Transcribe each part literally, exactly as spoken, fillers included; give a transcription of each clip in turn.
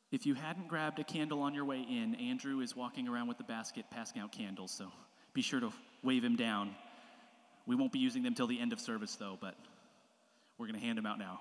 If you hadn't grabbed a candle on your way in, Andrew is walking around with the basket passing out candles, so be sure to wave him down. We won't be using them till the end of service, though, but we're going to hand them out now.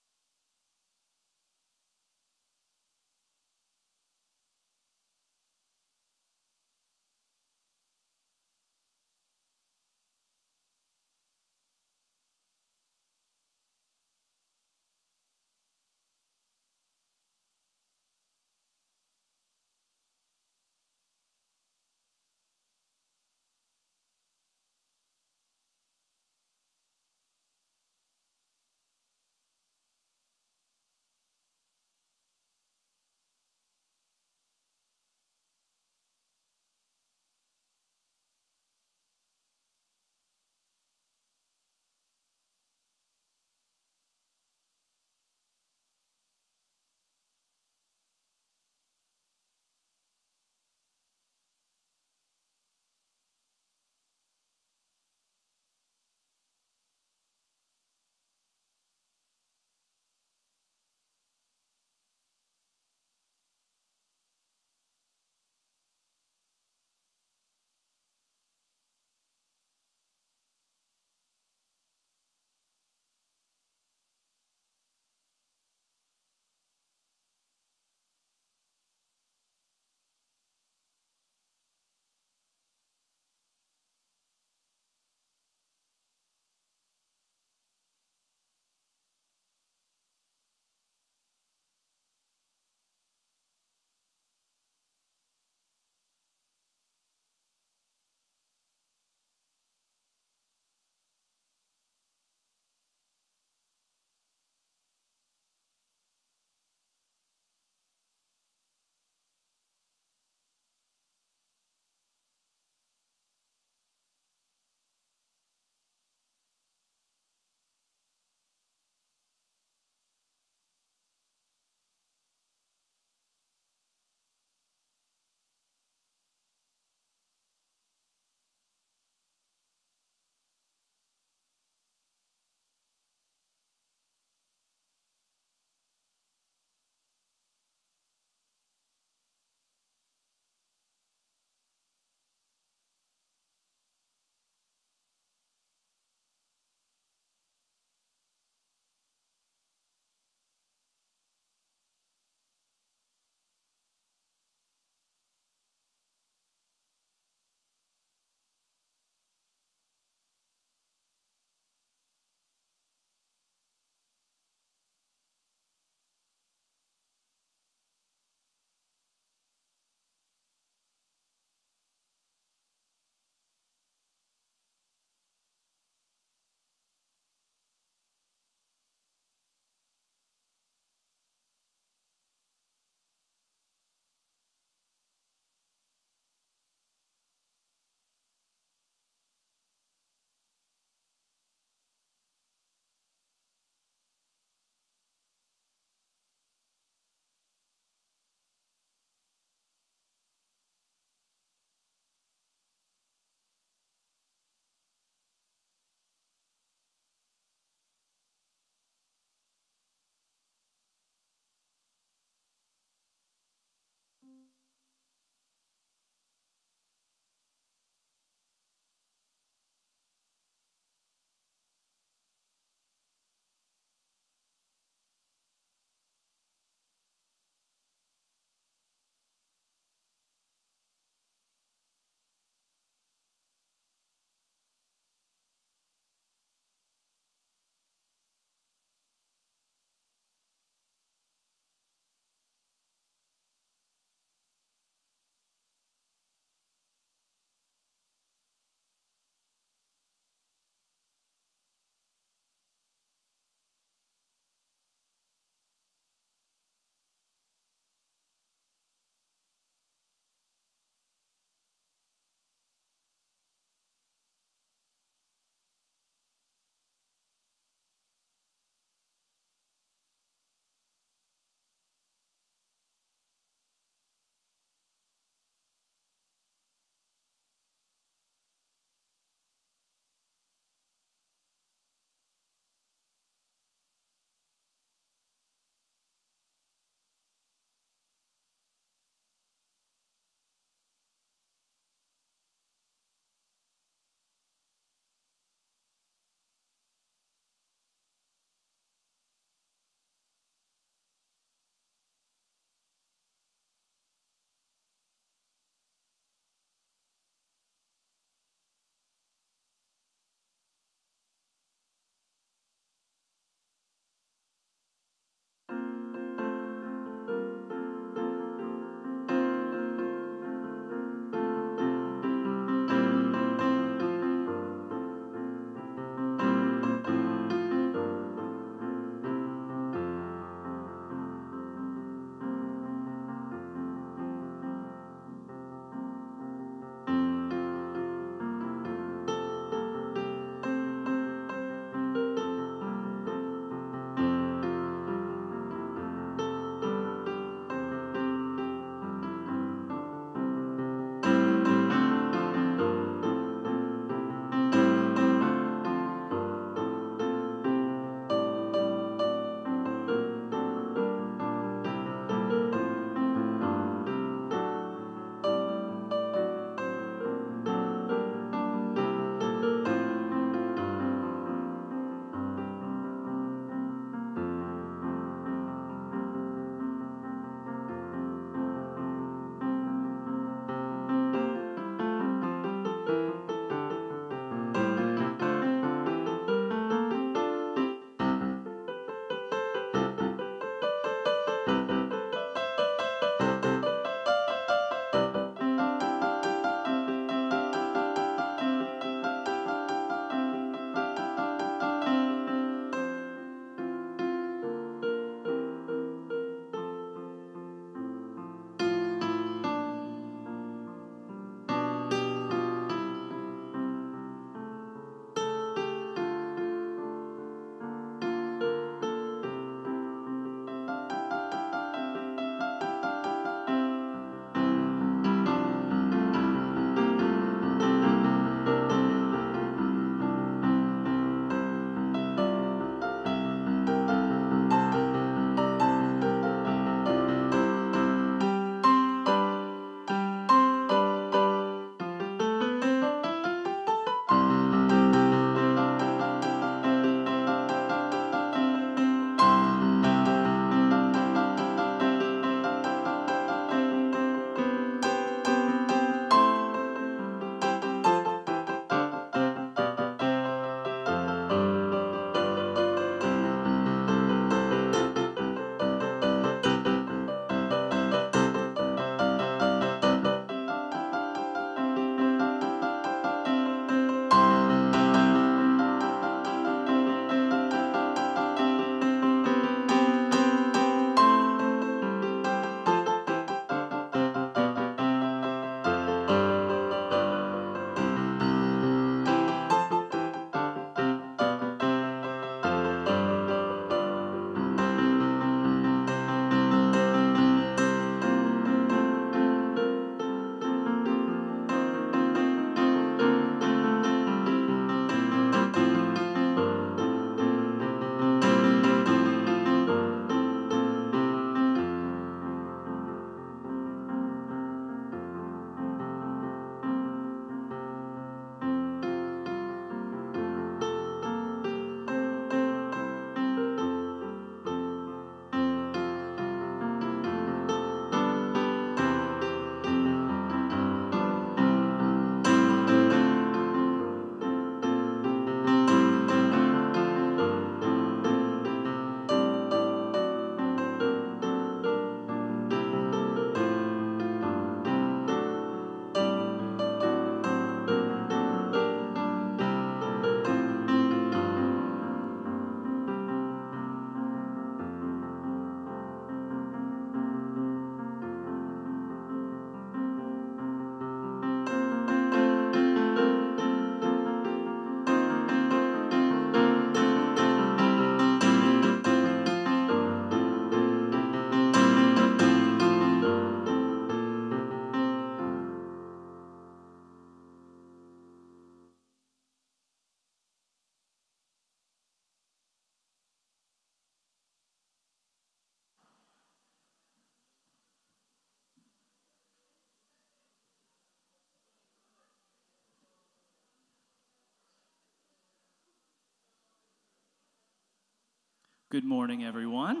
Good morning, everyone.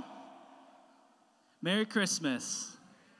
Merry Christmas.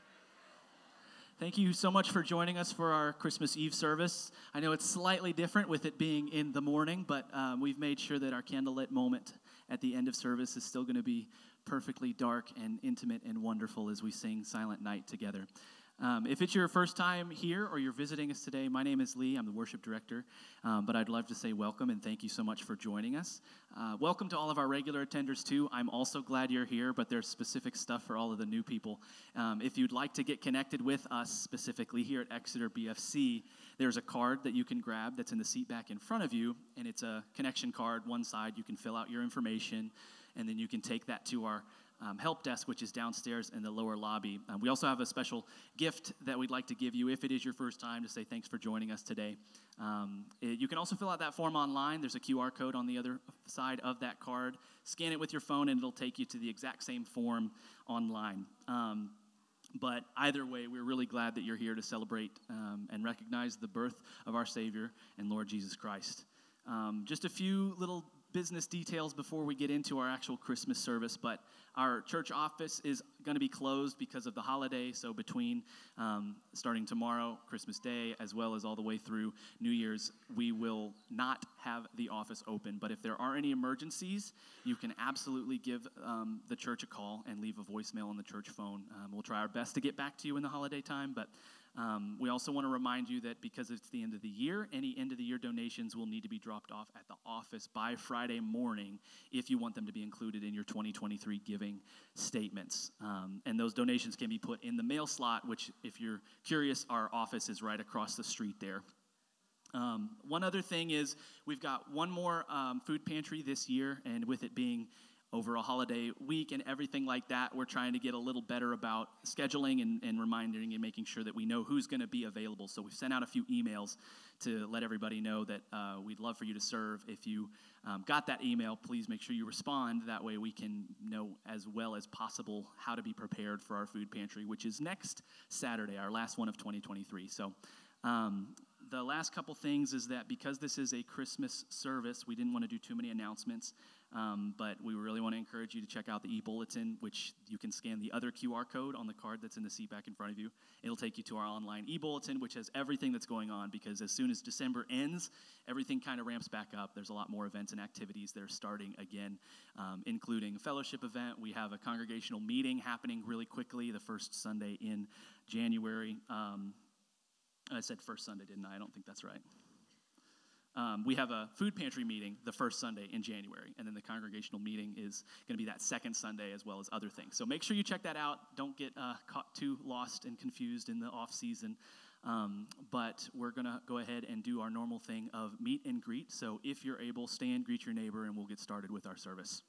Thank you so much for joining us for our Christmas Eve service. I know it's slightly different with it being in the morning, but um, we've made sure that our candlelit moment at the end of service is still going to be perfectly dark and intimate and wonderful as we sing Silent Night together. Um, if it's your first time here or you're visiting us today, my name is Lee. I'm the worship director, um, but I'd love to say welcome and thank you so much for joining us. Uh, welcome to all of our regular attenders, too. I'm also glad you're here, but there's specific stuff for all of the new people. Um, if you'd like to get connected with us specifically here at Exeter B F C, there's a card that you can grab that's in the seat back in front of you, and it's a connection card. One side, you can fill out your information, and then you can take that to our Um, help desk, which is downstairs in the lower lobby. Um, we also have a special gift that we'd like to give you if it is your first time to say thanks for joining us today. Um, it, you can also fill out that form online. There's a Q R code on the other side of that card. Scan it with your phone, and it'll take you to the exact same form online. Um, But either way, we're really glad that you're here to celebrate um, and recognize the birth of our Savior and Lord Jesus Christ. Um, just a few little business details before we get into our actual Christmas service, but our church office is going to be closed because of the holiday, so between um, starting tomorrow, Christmas Day, as well as all the way through New Year's, we will not have the office open, but if there are any emergencies, you can absolutely give um, the church a call and leave a voicemail on the church phone. Um, we'll try our best to get back to you in the holiday time, but Um, we also want to remind you that because it's the end of the year, any end-of-the-year donations will need to be dropped off at the office by Friday morning if you want them to be included in your twenty twenty-three giving statements. Um, and those donations can be put in the mail slot, which, if you're curious, our office is right across the street there. Um, one other thing is we've got one more um, food pantry this year, and with it being over a holiday week and everything like that, we're trying to get a little better about scheduling and, and reminding and making sure that we know who's going to be available. So we've sent out a few emails to let everybody know that uh, we'd love for you to serve. If you um, got that email, please make sure you respond. That way we can know as well as possible how to be prepared for our food pantry, which is next Saturday, our last one of twenty twenty-three. So um, the last couple things is that because this is a Christmas service, we didn't want to do too many announcements. Um, but we really want to encourage you to check out the e-bulletin, which you can scan the other Q R code on the card that's in the seat back in front of you. It'll take you to our online e-bulletin, which has everything that's going on, because as soon as December ends, everything kind of ramps back up. There's a lot more events and activities that are starting again, um, including a fellowship event. We have a congregational meeting happening really quickly the first Sunday in January. Um, I said first Sunday, didn't I? I don't think that's right. Um, we have a food pantry meeting the first Sunday in January, and then the congregational meeting is going to be that second Sunday as well as other things. So make sure you check that out. Don't get uh, caught too lost and confused in the off season. Um, but we're going to go ahead and do our normal thing of meet and greet. So if you're able, stand, greet your neighbor, and we'll get started with our service.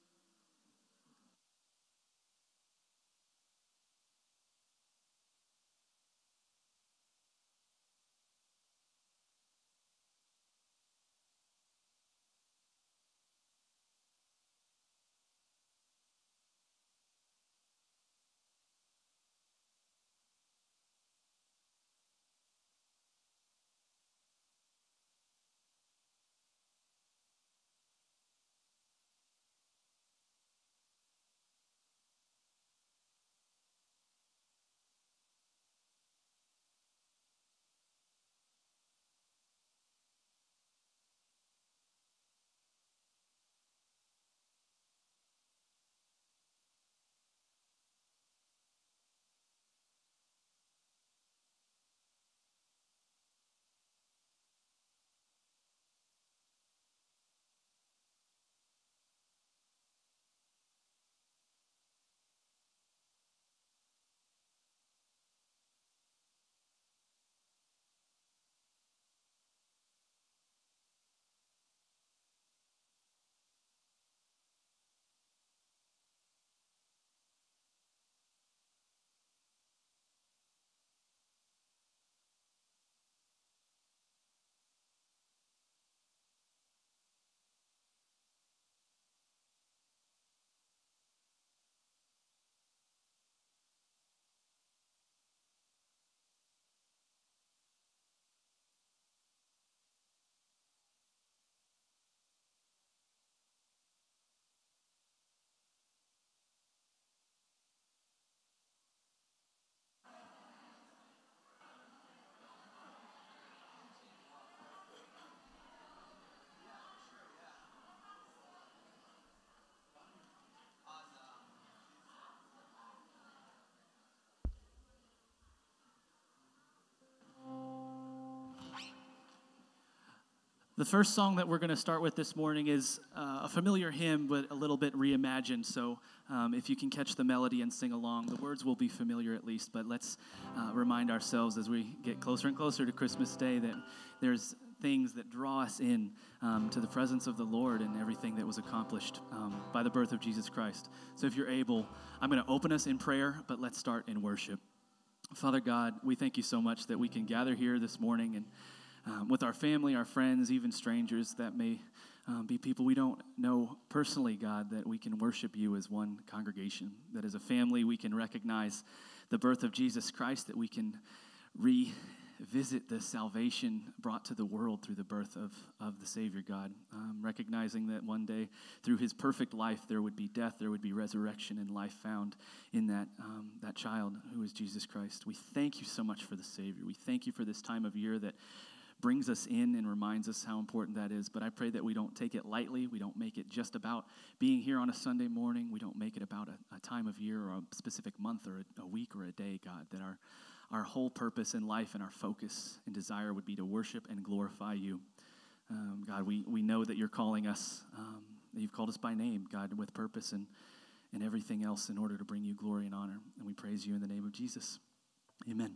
The first song that we're going to start with this morning is uh, a familiar hymn, but a little bit reimagined. So um, if you can catch the melody and sing along, the words will be familiar at least. But let's uh, remind ourselves as we get closer and closer to Christmas Day that there's things that draw us in um, to the presence of the Lord and everything that was accomplished um, by the birth of Jesus Christ. So if you're able, I'm going to open us in prayer, but let's start in worship. Father God, we thank you so much that we can gather here this morning and Um, with our family, our friends, even strangers that may um, be people we don't know personally, God, that we can worship you as one congregation, that as a family we can recognize the birth of Jesus Christ, that we can revisit the salvation brought to the world through the birth of, of the Savior, God, um, recognizing that one day through his perfect life there would be death, there would be resurrection and life found in that, um, that child who is Jesus Christ. We thank you so much for the Savior. We thank you for this time of year that brings us in and reminds us how important that is. But I pray that we don't take it lightly. We don't make it just about being here on a Sunday morning. We don't make it about a, a time of year or a specific month or a, a week or a day, God, that our, our whole purpose in life and our focus and desire would be to worship and glorify you. Um, God, we, we know that you're calling us, um, that you've called us by name, God, with purpose and, and everything else in order to bring you glory and honor. And we praise you in the name of Jesus. Amen.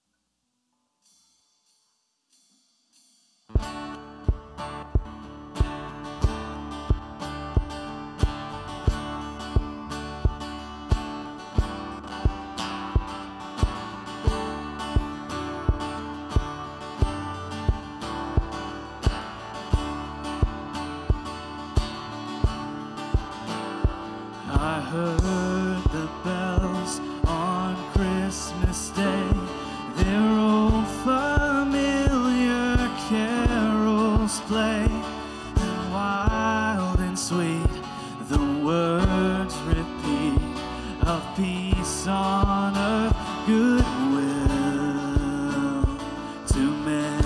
I heard the bells on Christmas Day, their old familiar carols play, and wild and sweet the words repeat of peace on earth, goodwill to men.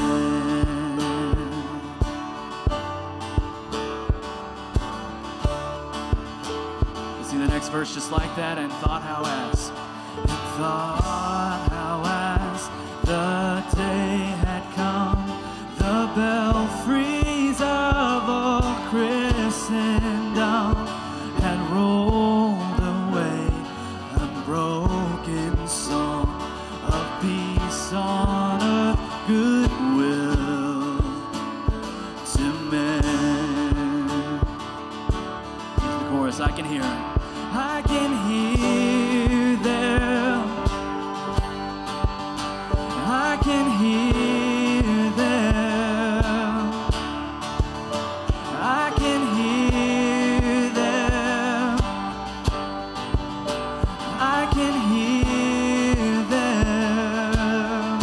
See the next verse just like that, and thought how as, and thought how as the day had come, the belfries of all Christendom had rolled away a broken song of peace on earth, goodwill to men. Here's the chorus. I can hear it. I can hear them. I can hear them. I can hear them. I can hear them.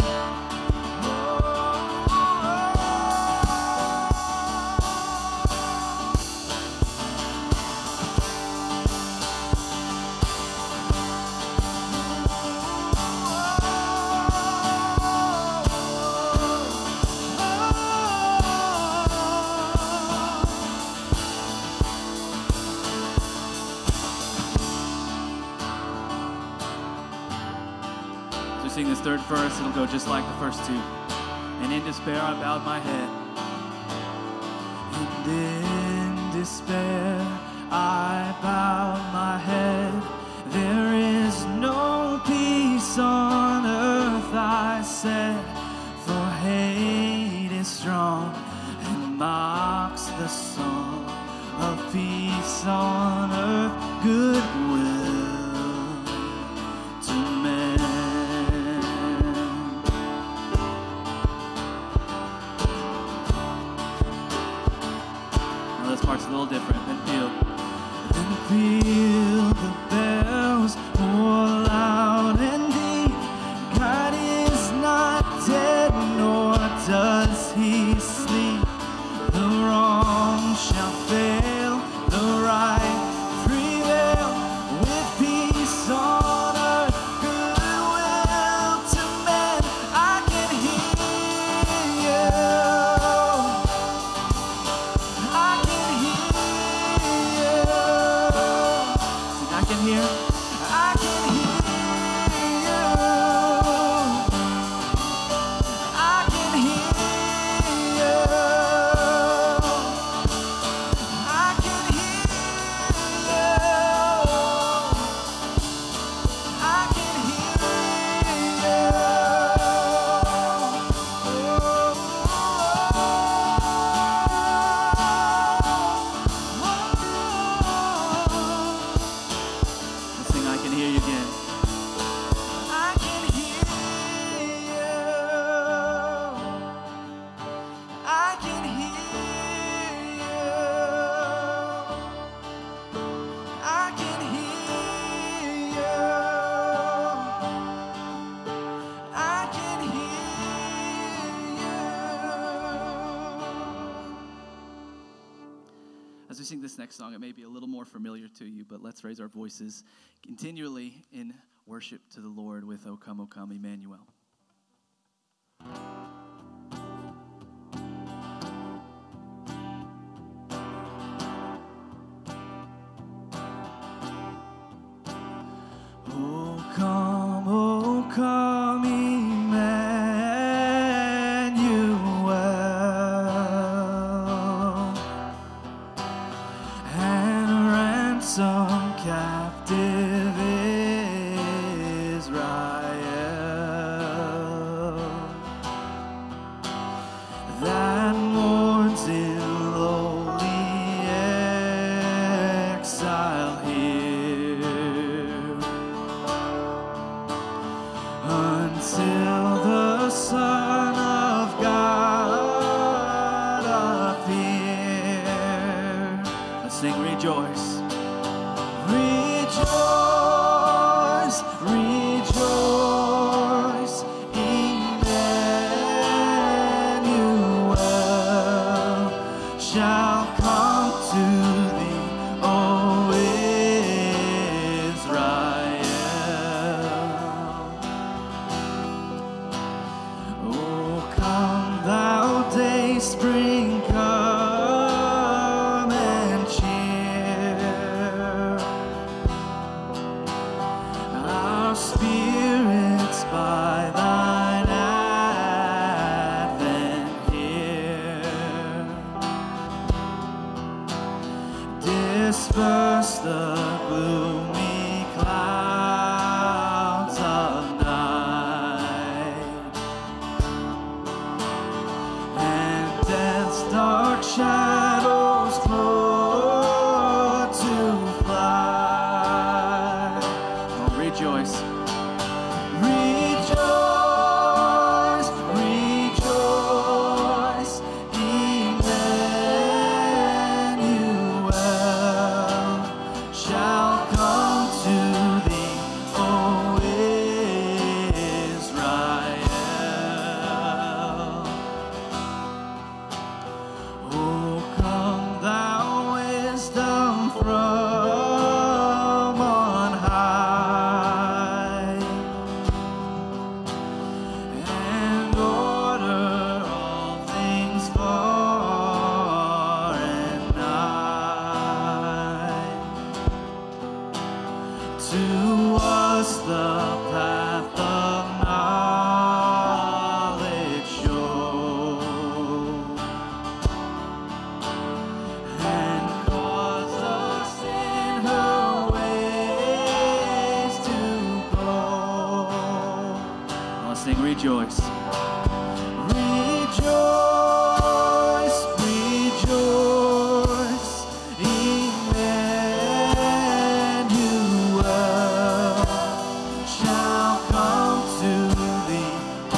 Sing this third verse, it'll go just like the first two. And in despair I bowed my head. And in despair I bowed my head. There is no peace on earth, I said, for hate is strong and mocks the song of peace on earth, goodwill to men. This part's a little different than feel. Then feel the bells more loud and deep. God is not dead, nor does he sleep. The wrong shall fail, the right we sing this next song, it may be a little more familiar to you, but let's raise our voices continually in worship to the Lord with O Come, O Come, Emmanuel. O come, O come, Emmanuel, and ransom captive Israel that mourns in lowly exile here, until the Son of God appear. Let's sing, rejoice. Rejoice, rejoice, Emmanuel shall come to thee, O Israel. O come thou day spring, come and cheer our spirits by thine advent here. Disperse the gloomy clouds of night, and death's dark shadows put to flight. Oh, rejoice. Rejoice, rejoice, Emmanuel shall come to thee, O Israel. O come thou wisdom from on high, and order all things far and nigh. To us the path of knowledge show, and cause us in her ways to go. I'll sing, rejoice. Rejoice, rejoice, Emmanuel shall come to thee, O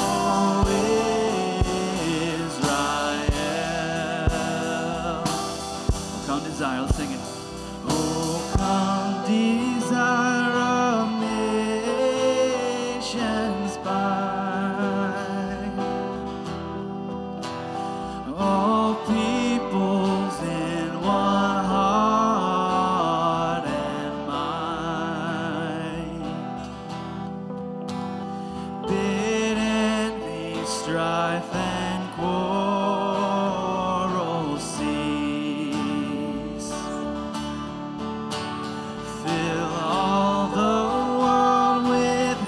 Israel. Oh, come desire, let's sing it. Oh, come desire of nations by, all peoples in one heart and mind. Bid envy, strife, and quarrel cease. Fill all the world with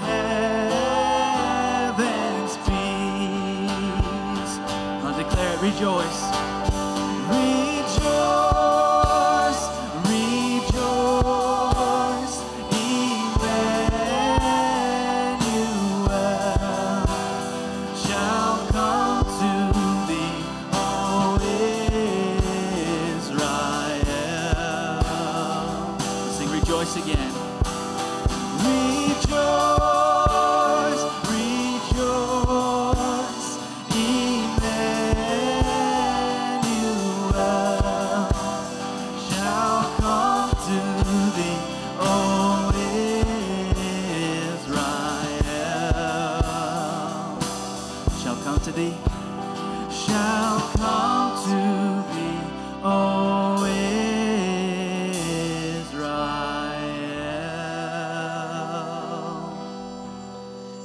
heaven's peace. I'll declare it, rejoice. Rejoice, rejoice, Emmanuel shall come to thee, O Israel. Sing rejoice again. Rejoice, rejoice, Emmanuel shall come to thee, O Israel. Shall come to thee, shall come to thee, O Israel.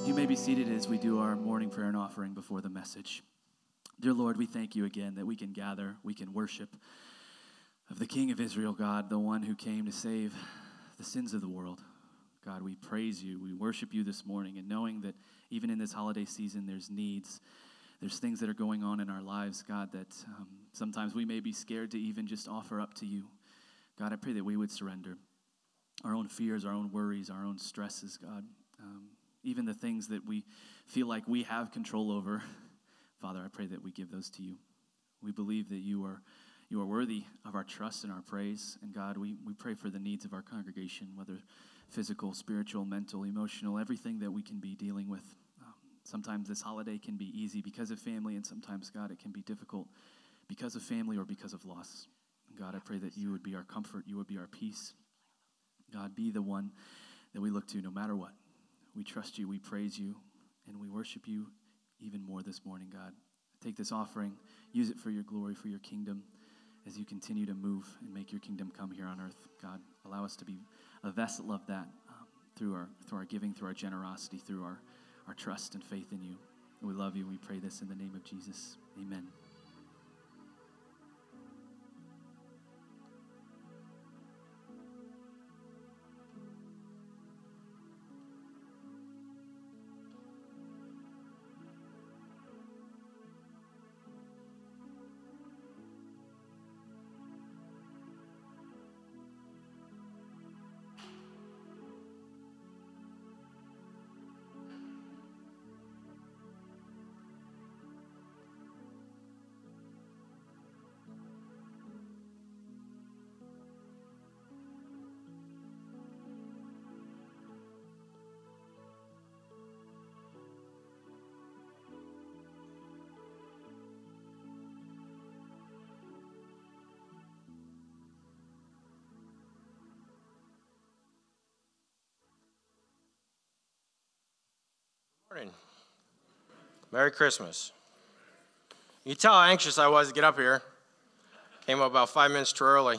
You may be seated as we do our morning prayer and offering before the message. Dear Lord, we thank you again that we can gather, we can worship of the King of Israel, God, the one who came to save the sins of the world. God, we praise you, we worship you this morning, and knowing that even in this holiday season, there's needs, there's things that are going on in our lives, God, that um, sometimes we may be scared to even just offer up to you. God, I pray that we would surrender our own fears, our own worries, our own stresses, God. Um, Even the things that we feel like we have control over, Father, I pray that we give those to you. We believe that you are you are worthy of our trust and our praise. And God, we, we pray for the needs of our congregation, whether physical, spiritual, mental, emotional, everything that we can be dealing with. Um, sometimes this holiday can be easy because of family, and sometimes, God, it can be difficult because of family or because of loss. And God, I pray that you would be our comfort, you would be our peace. God, be the one that we look to no matter what. We trust you, we praise you, and we worship you even more this morning, God. Take this offering, use it for your glory, for your kingdom, as you continue to move and make your kingdom come here on earth. God, allow us to be a vessel of that um, through our through our giving, through our generosity, through our, our trust and faith in you. We love you. We pray this in the name of Jesus. Amen. Morning. Merry Christmas. You can tell how anxious I was to get up here. Came up about five minutes too early.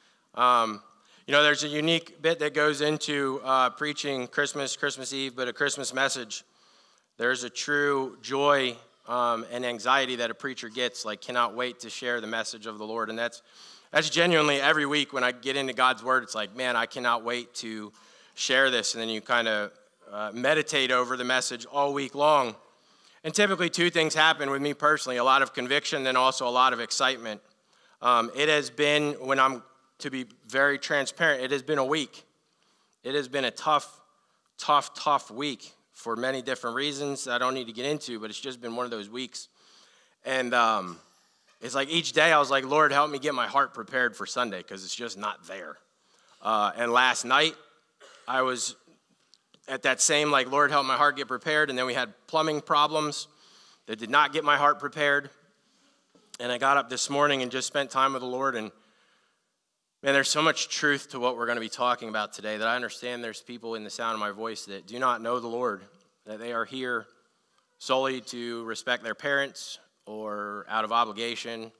Um, you know, there's a unique bit that goes into uh, preaching Christmas, Christmas Eve, but a Christmas message. There's a true joy um, and anxiety that a preacher gets, like cannot wait to share the message of the Lord. And that's that's genuinely every week when I get into God's Word, it's like, man, I cannot wait to share this. And then you kind of Uh, meditate over the message all week long. And typically two things happen with me personally, a lot of conviction and also a lot of excitement. Um, it has been, when I'm to be very transparent, it has been a week. It has been a tough, tough, tough week for many different reasons I don't need to get into, but it's just been one of those weeks. And um, it's like each day I was like, Lord, help me get my heart prepared for Sunday because it's just not there. Uh, and last night I was at that same, like, Lord, help my heart get prepared. And then we had plumbing problems that did not get my heart prepared. And I got up this morning and just spent time with the Lord. And, man, there's so much truth to what we're going to be talking about today that I understand there's people in the sound of my voice that do not know the Lord, that they are here solely to respect their parents or out of obligation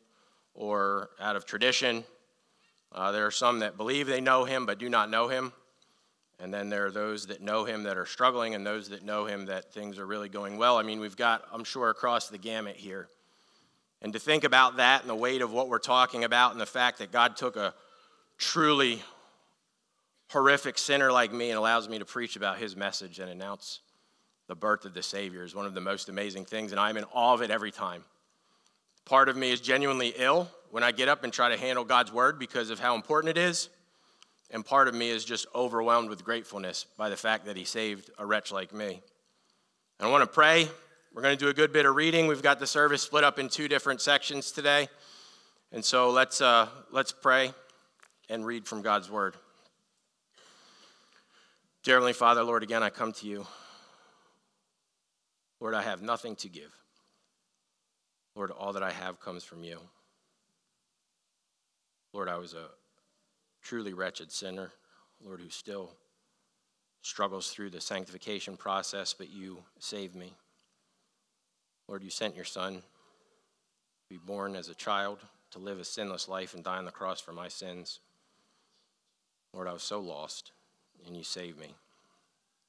or out of tradition. Uh, there are some that believe they know him but do not know him. And then there are those that know him that are struggling and those that know him that things are really going well. I mean, we've got, I'm sure, across the gamut here. And to think about that and the weight of what we're talking about and the fact that God took a truly horrific sinner like me and allows me to preach about his message and announce the birth of the Savior is one of the most amazing things, and I'm in awe of it every time. Part of me is genuinely ill when I get up and try to handle God's word because of how important it is. And part of me is just overwhelmed with gratefulness by the fact that he saved a wretch like me. And I want to pray. We're going to do a good bit of reading. We've got the service split up in two different sections today. And so let's uh, let's pray and read from God's word. Dear Heavenly Father, Lord, again, I come to you. Lord, I have nothing to give. Lord, all that I have comes from you. Lord, I was a truly wretched sinner, Lord, who still struggles through the sanctification process, but you saved me. Lord, you sent your son to be born as a child, to live a sinless life and die on the cross for my sins. Lord, I was so lost, and you saved me.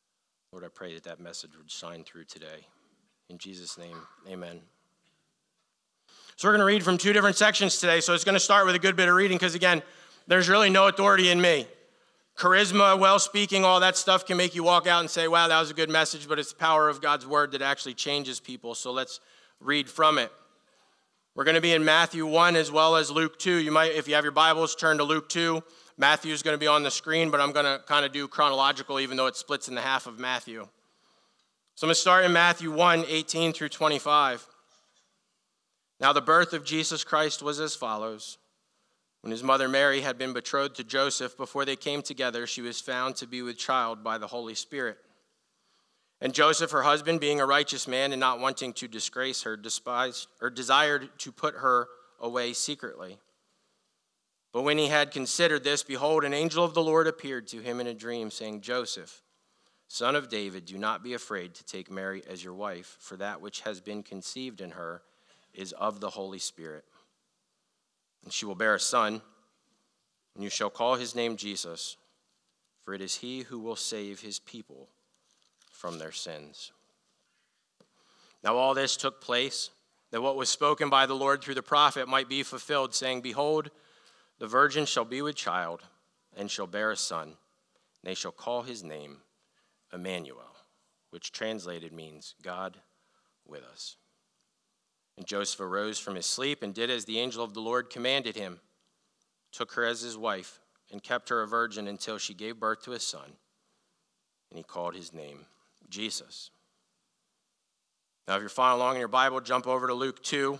Lord, I pray that that message would shine through today. In Jesus' name, amen. So we're going to read from two different sections today. So it's going to start with a good bit of reading because, again, there's really no authority in me. Charisma, well-speaking, all that stuff can make you walk out and say, wow, that was a good message, but it's the power of God's word that actually changes people. So let's read from it. We're going to be in Matthew one as well as Luke two. You might, if you have your Bibles, turn to Luke two. Matthew is going to be on the screen, but I'm going to kind of do chronological, even though it splits in the half of Matthew. So I'm going to start in Matthew one, eighteen through twenty-five. Now the birth of Jesus Christ was as follows. When his mother Mary had been betrothed to Joseph, before they came together, she was found to be with child by the Holy Spirit. And Joseph, her husband, being a righteous man and not wanting to disgrace her, despised or desired to put her away secretly. But when he had considered this, behold, an angel of the Lord appeared to him in a dream, saying, Joseph, son of David, do not be afraid to take Mary as your wife, for that which has been conceived in her is of the Holy Spirit. And she will bear a son, and you shall call his name Jesus, for it is he who will save his people from their sins. Now all this took place, that what was spoken by the Lord through the prophet might be fulfilled, saying, Behold, the virgin shall be with child, and shall bear a son, and they shall call his name Emmanuel, which translated means God with us. And Joseph arose from his sleep and did as the angel of the Lord commanded him, took her as his wife, and kept her a virgin until she gave birth to a son, and he called his name Jesus. Now, if you're following along in your Bible, jump over to Luke two,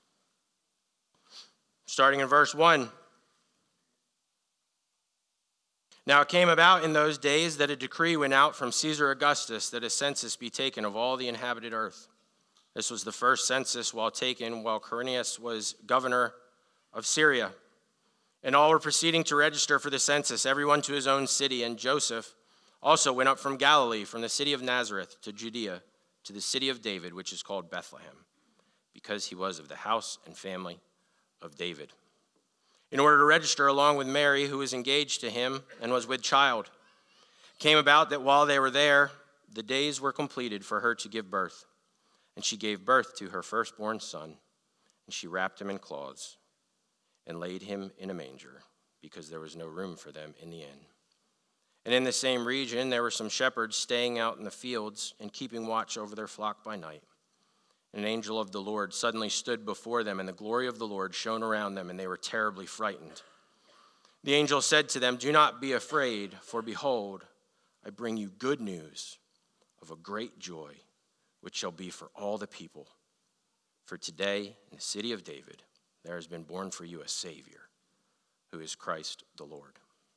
starting in verse one. Now it came about in those days that a decree went out from Caesar Augustus that a census be taken of all the inhabited earth. This was the first census while taken while Quirinius was governor of Syria. And all were proceeding to register for the census, everyone to his own city. And Joseph also went up from Galilee, from the city of Nazareth to Judea, to the city of David, which is called Bethlehem, because he was of the house and family of David, in order to register along with Mary, who was engaged to him and was with child. It came about that while they were there, the days were completed for her to give birth. And she gave birth to her firstborn son, and she wrapped him in cloths and laid him in a manger, because there was no room for them in the inn. And in the same region there were some shepherds staying out in the fields and keeping watch over their flock by night. And an angel of the Lord suddenly stood before them, and the glory of the Lord shone around them, and they were terribly frightened. The angel said to them, Do not be afraid, for behold, I bring you good news of a great joy, which shall be for all the people. For today, in the city of David, there has been born for you a Savior, who is Christ the Lord.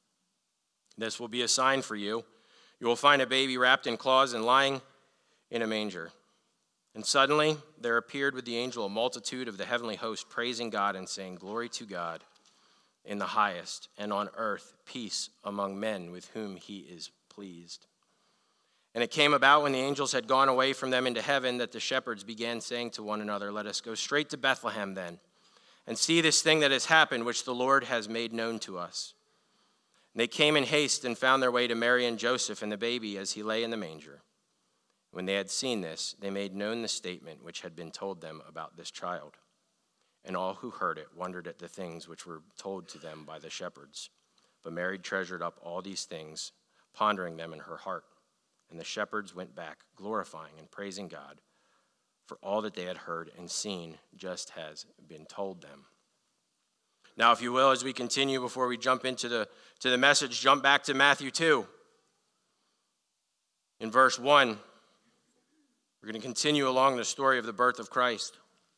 This will be a sign for you. You will find a baby wrapped in cloths and lying in a manger. And suddenly there appeared with the angel a multitude of the heavenly host, praising God and saying, Glory to God in the highest, and on earth peace among men with whom he is pleased. And it came about when the angels had gone away from them into heaven that the shepherds began saying to one another, Let us go straight to Bethlehem then, and see this thing that has happened, which the Lord has made known to us. And they came in haste and found their way to Mary and Joseph and the baby as he lay in the manger. When they had seen this, they made known the statement which had been told them about this child. And all who heard it wondered at the things which were told to them by the shepherds. But Mary treasured up all these things, pondering them in her heart. And the shepherds went back, glorifying and praising God for all that they had heard and seen, just as been told them. Now, if you will, as we continue, before we jump into the, to the message, jump back to Matthew two. In verse one, we're going to continue along the story of the birth of Christ.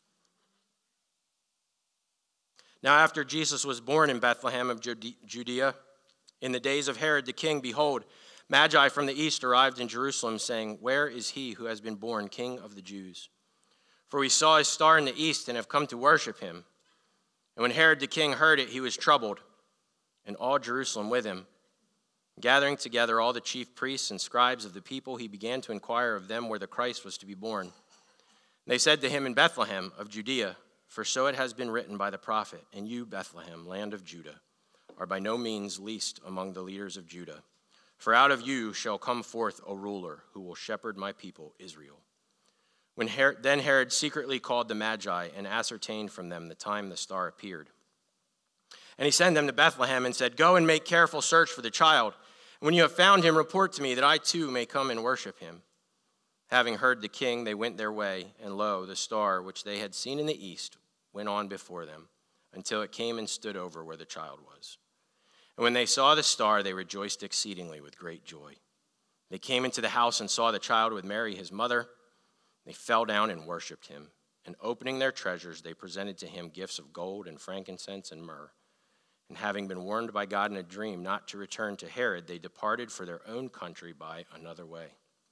Now, after Jesus was born in Bethlehem of Judea, in the days of Herod the king, behold, Magi from the east arrived in Jerusalem, saying, Where is he who has been born King of the Jews? For we saw his star in the east and have come to worship him. And when Herod the king heard it, he was troubled, and all Jerusalem with him. Gathering together all the chief priests and scribes of the people, he began to inquire of them where the Christ was to be born. They said to him, In Bethlehem of Judea, for so it has been written by the prophet, And you, Bethlehem, land of Judah, are by no means least among the leaders of Judah. For out of you shall come forth a ruler who will shepherd my people Israel. When Her- then Herod secretly called the Magi and ascertained from them the time the star appeared. And he sent them to Bethlehem and said, Go and make careful search for the child. And when you have found him, report to me, that I too may come and worship him. Having heard the king, they went their way, and lo, the star which they had seen in the east went on before them, until it came and stood over where the child was. And when they saw the star, they rejoiced exceedingly with great joy. They came into the house and saw the child with Mary his mother. They fell down and worshipped him. And opening their treasures, they presented to him gifts of gold and frankincense and myrrh. And having been warned by God in a dream not to return to Herod, they departed for their own country by another way.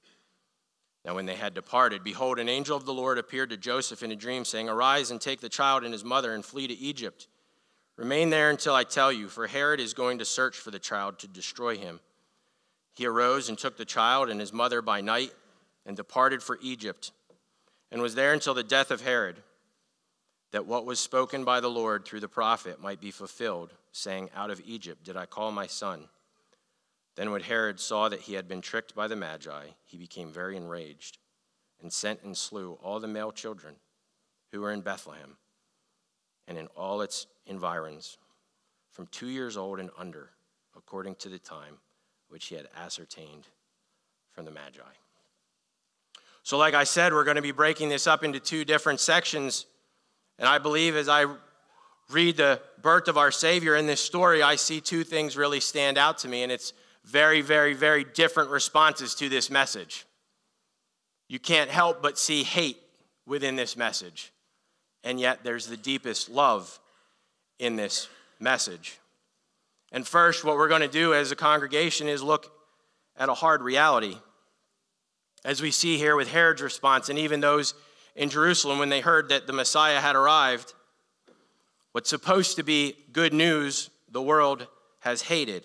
Now when they had departed, behold, an angel of the Lord appeared to Joseph in a dream, saying, Arise and take the child and his mother and flee to Egypt. Remain there until I tell you, for Herod is going to search for the child to destroy him. He arose and took the child and his mother by night and departed for Egypt, and was there until the death of Herod, that what was spoken by the Lord through the prophet might be fulfilled, saying, Out of Egypt did I call my son. Then when Herod saw that he had been tricked by the Magi, he became very enraged, and sent and slew all the male children who were in Bethlehem and in all its environs, from two years old and under, according to the time which he had ascertained from the Magi. So like I said, we're going to be breaking this up into two different sections. And I believe as I read the birth of our Savior in this story, I see two things really stand out to me. And it's very, very, very different responses to this message. You can't help but see hate within this message. And yet there's the deepest love in this message. And first, what we're going to do as a congregation is look at a hard reality. As we see here with Herod's response, and even those in Jerusalem when they heard that the Messiah had arrived, what's supposed to be good news, the world has hated.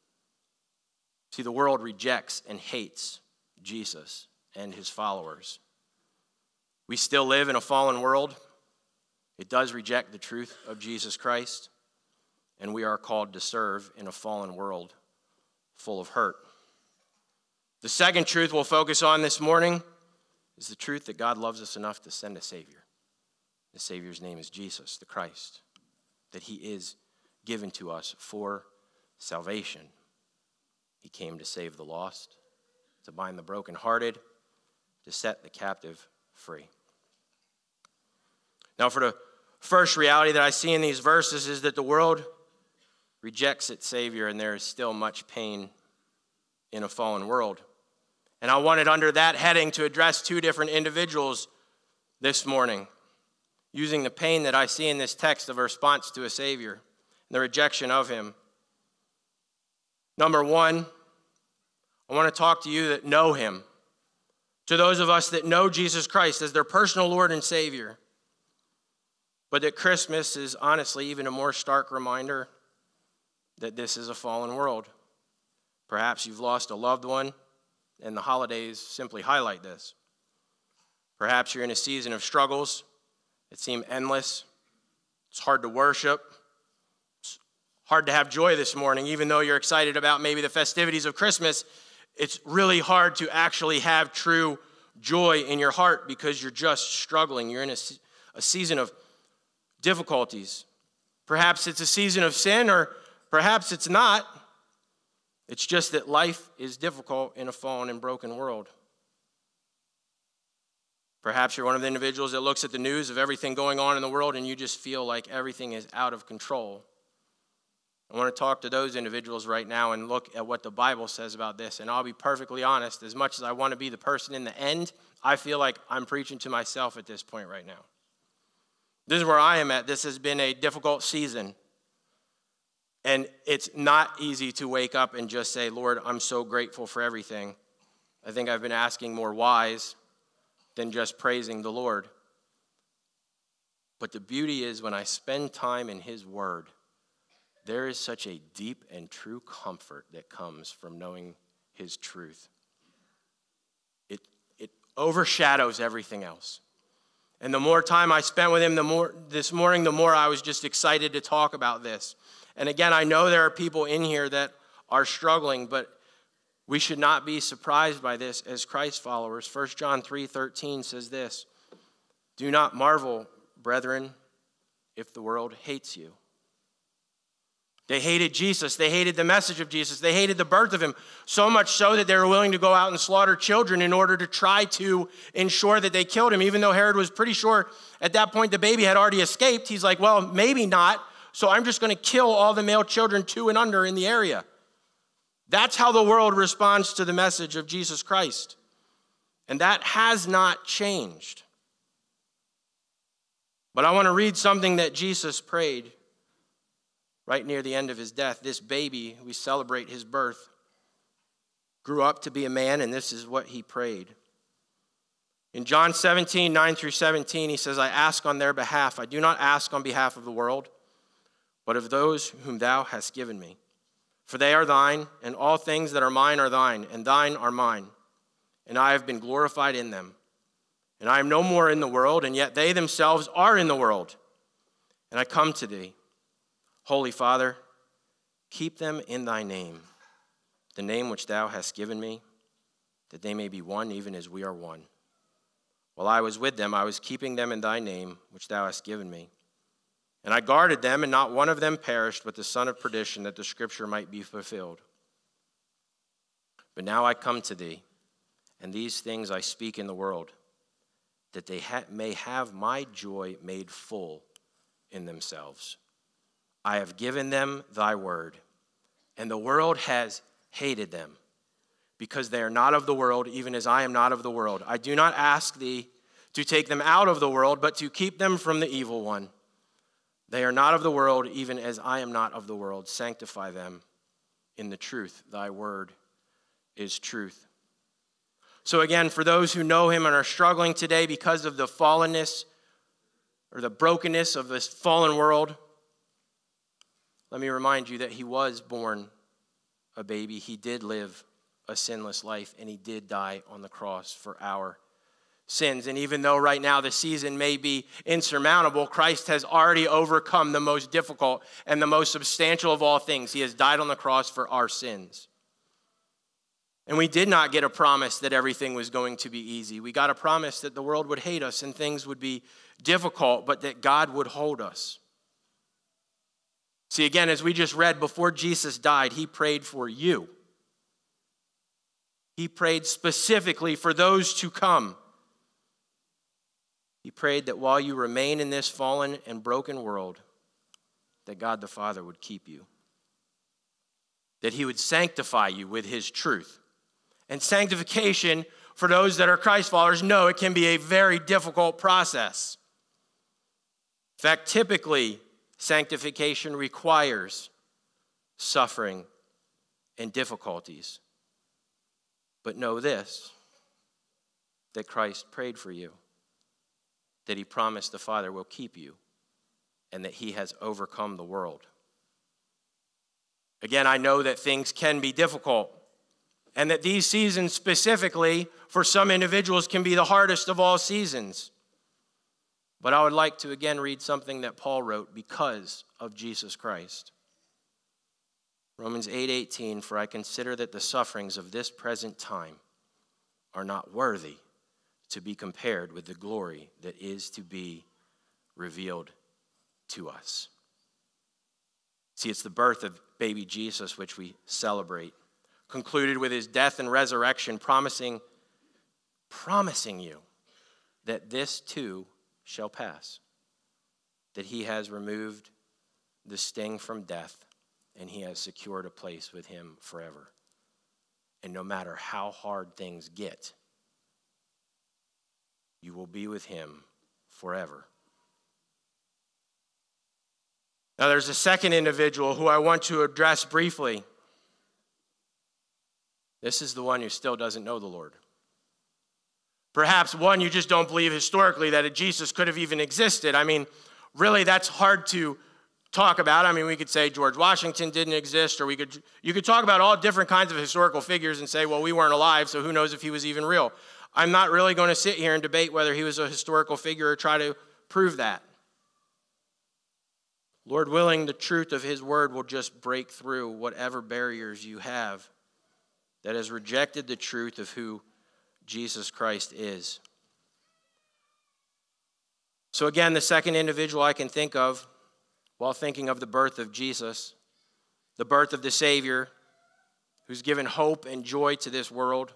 See, the world rejects and hates Jesus and his followers. We still live in a fallen world. It does reject the truth of Jesus Christ, and we are called to serve in a fallen world full of hurt. The second truth we'll focus on this morning is the truth that God loves us enough to send a Savior. The Savior's name is Jesus, the Christ, that he is given to us for salvation. He came to save the lost, to bind the brokenhearted, to set the captive free. Now, for the first reality that I see in these verses is that the world rejects its Savior, and there is still much pain in a fallen world. And I wanted under that heading to address two different individuals this morning, using the pain that I see in this text of a response to a Savior and the rejection of him. Number one, I want to talk to you that know him, to those of us that know Jesus Christ as their personal Lord and Savior. But that Christmas is honestly even a more stark reminder that this is a fallen world. Perhaps you've lost a loved one, and the holidays simply highlight this. Perhaps you're in a season of struggles that seem endless. It's hard to worship. It's hard to have joy this morning, even though you're excited about maybe the festivities of Christmas. It's really hard to actually have true joy in your heart because you're just struggling. You're in a, a season of difficulties. Perhaps it's a season of sin, or perhaps it's not. It's just that life is difficult in a fallen and broken world. Perhaps you're one of the individuals that looks at the news of everything going on in the world and you just feel like everything is out of control. I want to talk to those individuals right now and look at what the Bible says about this. And I'll be perfectly honest, as much as I want to be the person in the end, I feel like I'm preaching to myself at this point right now. This is where I am at. This has been a difficult season. And it's not easy to wake up and just say, Lord, I'm so grateful for everything. I think I've been asking more whys than just praising the Lord. But the beauty is when I spend time in his word, there is such a deep and true comfort that comes from knowing his truth. It, it overshadows everything else. And the more time I spent with him the more this morning, the more I was just excited to talk about this. And again, I know there are people in here that are struggling, but We should not be surprised by this as Christ followers. First John three thirteen says this, "Do not marvel, brethren, if the world hates you." They hated Jesus. They hated the message of Jesus. They hated the birth of him, so much so that they were willing to go out and slaughter children in order to try to ensure that they killed him, even though Herod was pretty sure at that point the baby had already escaped. He's like, well, maybe not, so I'm just going to kill all the male children two and under in the area. That's how the world responds to the message of Jesus Christ. And that has not changed. But I want to read something that Jesus prayed right near the end of his death. This baby, we celebrate his birth, grew up to be a man, and this is what he prayed. In John seventeen, nine through seventeen, he says, "I ask on their behalf. I do not ask on behalf of the world, but of those whom thou hast given me. For they are thine, and all things that are mine are thine, and thine are mine. And I have been glorified in them. And I am no more in the world, and yet they themselves are in the world. And I come to thee. Holy Father, keep them in thy name, the name which thou hast given me, that they may be one even as we are one. While I was with them, I was keeping them in thy name, which thou hast given me. And I guarded them, and not one of them perished, but the son of perdition, that the scripture might be fulfilled. But now I come to thee, and these things I speak in the world, that they ha- may have my joy made full in themselves. I have given them thy word, and the world has hated them, because they are not of the world, even as I am not of the world. I do not ask thee to take them out of the world, but to keep them from the evil one. They are not of the world, even as I am not of the world. Sanctify them in the truth. Thy word is truth." So again, for those who know him and are struggling today because of the fallenness or the brokenness of this fallen world, let me remind you that he was born a baby. He did live a sinless life, and he did die on the cross for our sins. And even though right now the season may be insurmountable, Christ has already overcome the most difficult and the most substantial of all things. He has died on the cross for our sins. And we did not get a promise that everything was going to be easy. We got a promise that the world would hate us and things would be difficult, but that God would hold us. See, again, as we just read, before Jesus died, he prayed for you. He prayed specifically for those to come. He prayed that while you remain in this fallen and broken world, that God the Father would keep you. That he would sanctify you with his truth. And sanctification, for those that are Christ followers, know it can be a very difficult process. In fact, typically, sanctification requires suffering and difficulties. But know this, that Christ prayed for you, that he promised the Father will keep you, and that he has overcome the world. Again, I know that things can be difficult, and that these seasons specifically, for some individuals, can be the hardest of all seasons. But I would like to again read something that Paul wrote because of Jesus Christ. Romans eight eighteen, "For I consider that the sufferings of this present time are not worthy to be compared with the glory that is to be revealed to us." See, it's the birth of baby Jesus which we celebrate, concluded with his death and resurrection, promising, promising you that this too shall pass, that he has removed the sting from death, and he has secured a place with him forever. And no matter how hard things get, you will be with him forever. Now, there's a second individual who I want to address briefly. This is the one who still doesn't know the Lord. Perhaps one, you just don't believe historically that a Jesus could have even existed. I mean, really, that's hard to talk about. I mean, we could say George Washington didn't exist, or we could you could talk about all different kinds of historical figures and say, well, we weren't alive, so who knows if he was even real. I'm not really going to sit here and debate whether he was a historical figure or try to prove that. Lord willing, the truth of his word will just break through whatever barriers you have. that has rejected the truth of who Jesus Christ is. So again, the second individual I can think of while thinking of the birth of Jesus, the birth of the Savior, who's given hope and joy to this world,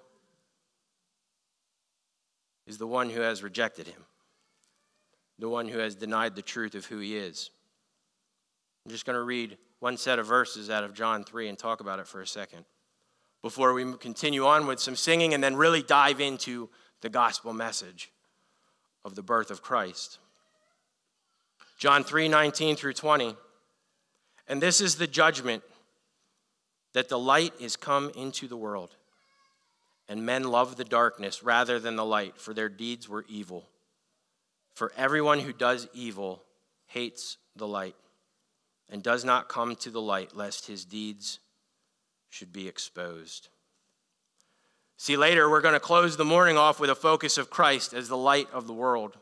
is the one who has rejected him, the one who has denied the truth of who he is. I'm just going to read one set of verses out of John three and talk about it for a second before we continue on with some singing and then really dive into the gospel message of the birth of Christ. John three, nineteen through twenty. And this is the judgment, that the light is come into the world, and men love the darkness rather than the light, for their deeds were evil. For everyone who does evil hates the light, and does not come to the light, lest his deeds should be exposed. See, later we're going to close the morning off with a focus of Christ as the light of the world.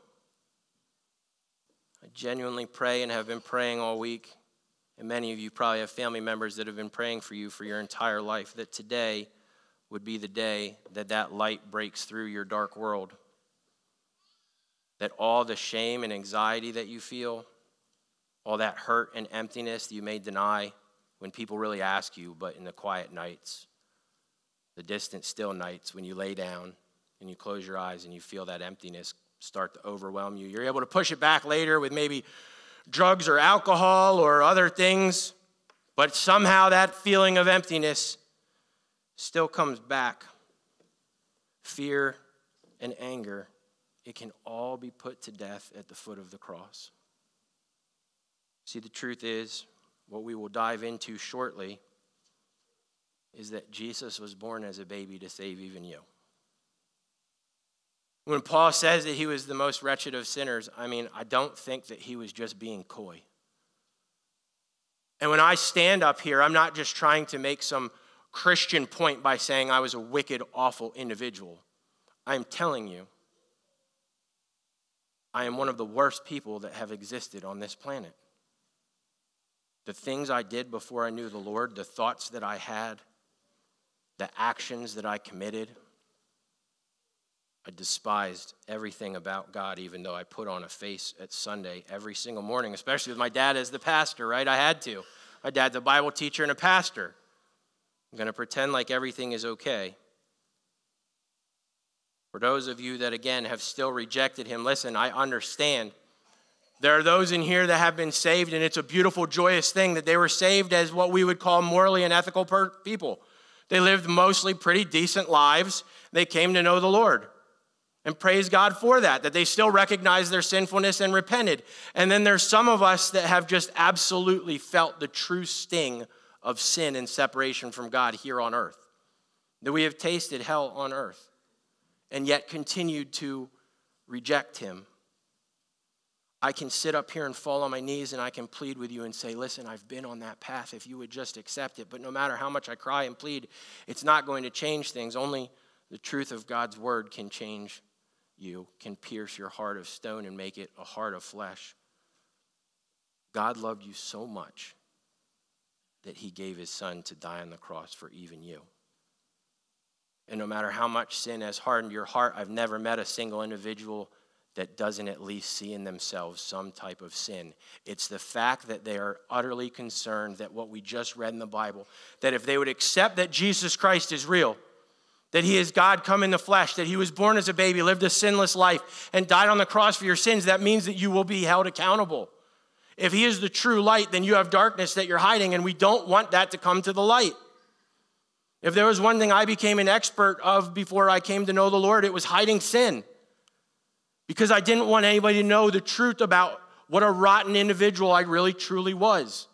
I genuinely pray and have been praying all week, and many of you probably have family members that have been praying for you for your entire life, that today would be the day that that light breaks through your dark world. That all the shame and anxiety that you feel, all that hurt and emptiness that you may deny when people really ask you, but in the quiet nights, the distant, still nights when you lay down and you close your eyes and you feel that emptiness start to overwhelm you. You're able to push it back later with maybe drugs or alcohol or other things, but somehow that feeling of emptiness still comes back. Fear and anger, it can all be put to death at the foot of the cross. See, the truth is, what we will dive into shortly is that Jesus was born as a baby to save even you. When Paul says that he was the most wretched of sinners, I mean, I don't think that he was just being coy. And when I stand up here, I'm not just trying to make some Christian point by saying I was a wicked, awful individual. I'm telling you, I am one of the worst people that have existed on this planet. The things I did before I knew the Lord, the thoughts that I had, the actions that I committed, I despised everything about God, even though I put on a face at Sunday every single morning, especially with my dad as the pastor, right? I had to. My dad's a Bible teacher and a pastor. I'm going to pretend like everything is okay. For those of you that, again, have still rejected him, listen, I understand. There are those in here that have been saved, and it's a beautiful, joyous thing that they were saved as what we would call morally and ethical per- people. They lived mostly pretty decent lives. They came to know the Lord. And praise God for that, that they still recognize their sinfulness and repented. And then there's some of us that have just absolutely felt the true sting of sin and separation from God here on earth. That we have tasted hell on earth and yet continued to reject him. I can sit up here and fall on my knees and I can plead with you and say, listen, I've been on that path if you would just accept it. But no matter how much I cry and plead, it's not going to change things. Only the truth of God's word can change you, can pierce your heart of stone and make it a heart of flesh. God loved you so much that he gave his son to die on the cross for even you. And no matter how much sin has hardened your heart, I've never met a single individual that doesn't at least see in themselves some type of sin. It's the fact that they are utterly concerned that what we just read in the Bible, that if they would accept that Jesus Christ is real, that he is God come in the flesh, that he was born as a baby, lived a sinless life, and died on the cross for your sins, that means that you will be held accountable. If he is the true light, then you have darkness that you're hiding, and we don't want that to come to the light. If there was one thing I became an expert of before I came to know the Lord, it was hiding sin. Because I didn't want anybody to know the truth about what a rotten individual I really truly was.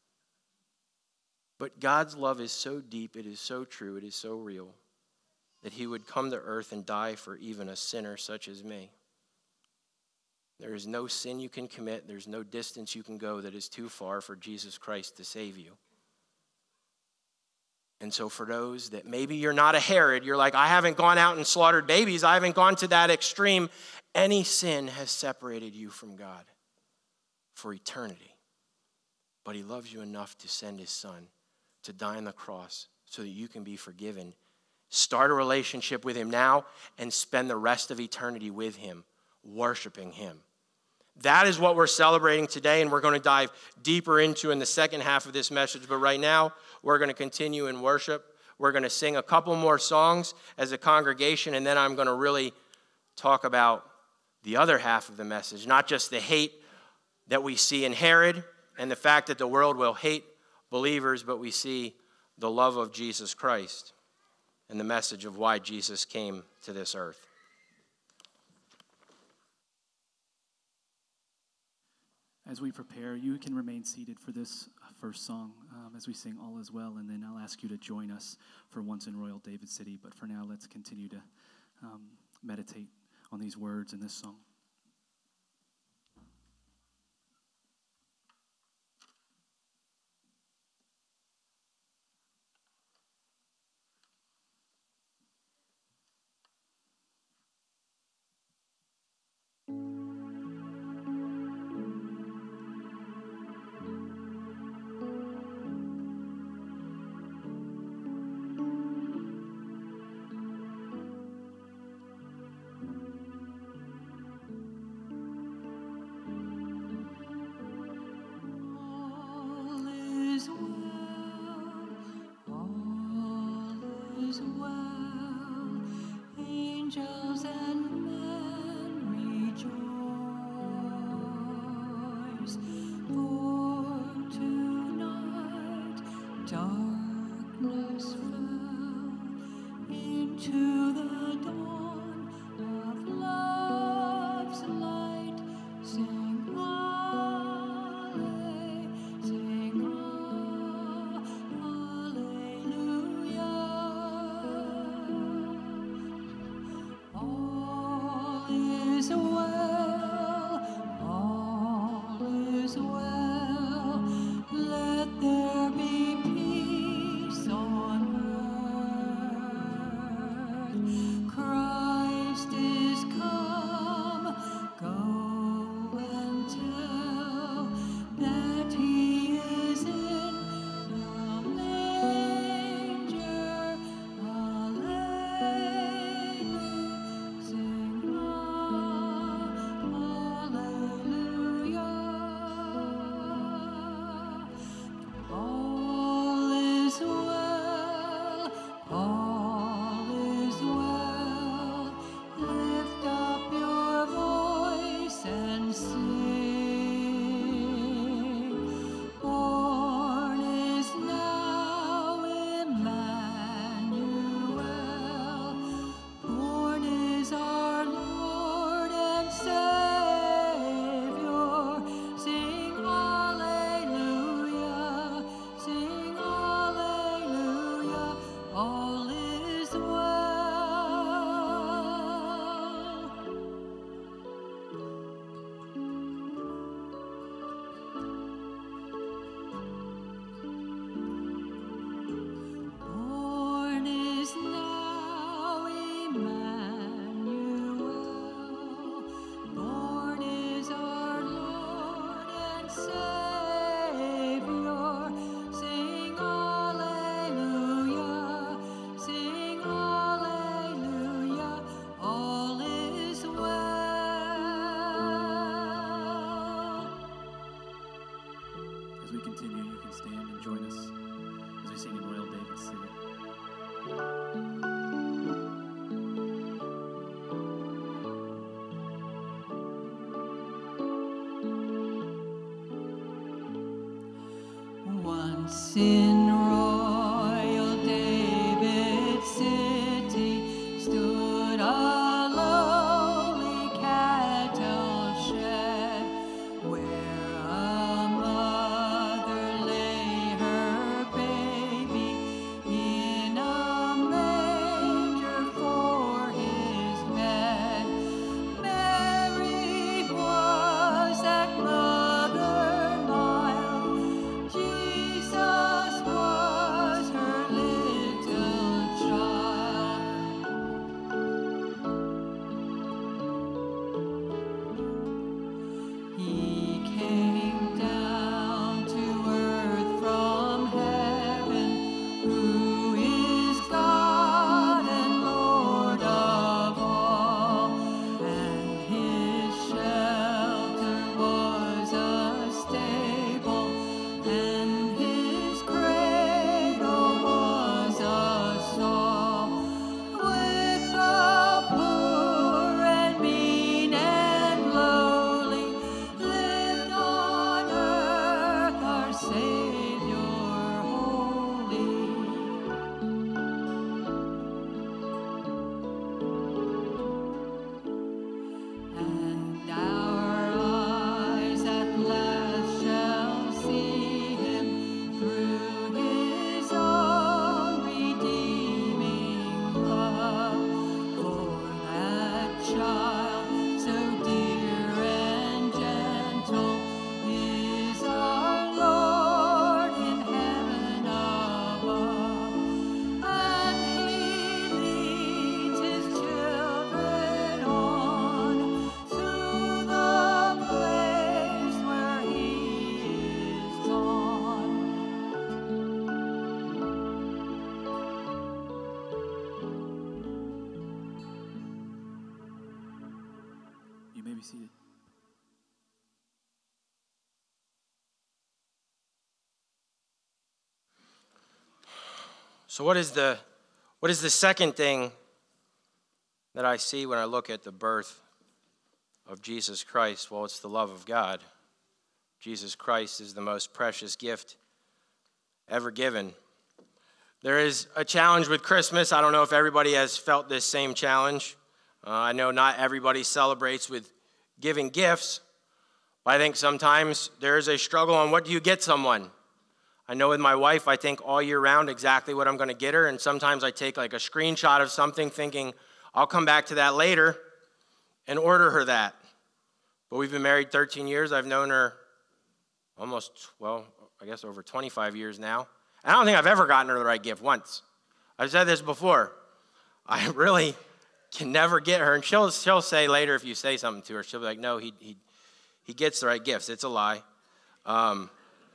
But God's love is so deep, it is so true, it is so real, that he would come to earth and die for even a sinner such as me. There is no sin you can commit, there's no distance you can go that is too far for Jesus Christ to save you. And so for those that maybe you're not a Herod, you're like, I haven't gone out and slaughtered babies, I haven't gone to that extreme. Any sin has separated you from God for eternity. But he loves you enough to send his son to die on the cross so that you can be forgiven Start a relationship with him now and spend the rest of eternity with him, worshiping him. That is what we're celebrating today, and we're going to dive deeper into in the second half of this message. But right now, we're going to continue in worship. We're going to sing a couple more songs as a congregation, and then I'm going to really talk about the other half of the message, not just the hate that we see in Herod and the fact that the world will hate believers, but we see the love of Jesus Christ and the message of why Jesus came to this earth. As we prepare, you can remain seated for this first song um, as we sing All Is Well, and then I'll ask you to join us for Once in Royal David City. But for now, let's continue to um, meditate on these words in this song. In royal David City stood a lowly cattle shed, where a mother lay her baby in a manger for his bed. Mary was that mother mild, Jesus may be seated. So what is the what is the second thing that I see when I look at the birth of Jesus Christ? Well, it's the love of God. Jesus Christ is the most precious gift ever given. There is a challenge with Christmas. I don't know if everybody has felt this same challenge. Uh, I know not everybody celebrates with giving gifts, but I think sometimes there is a struggle on what do you get someone. I know with my wife, I think all year round exactly what I'm going to get her, and sometimes I take like a screenshot of something thinking I'll come back to that later and order her that. But we've been married thirteen years. I've known her almost, well, I guess over twenty-five years now. I don't think I've ever gotten her the right gift once. I've said this before. I really can never get her, and she'll she'll say later if you say something to her, she'll be like, no, he he he gets the right gifts. It's a lie. Um,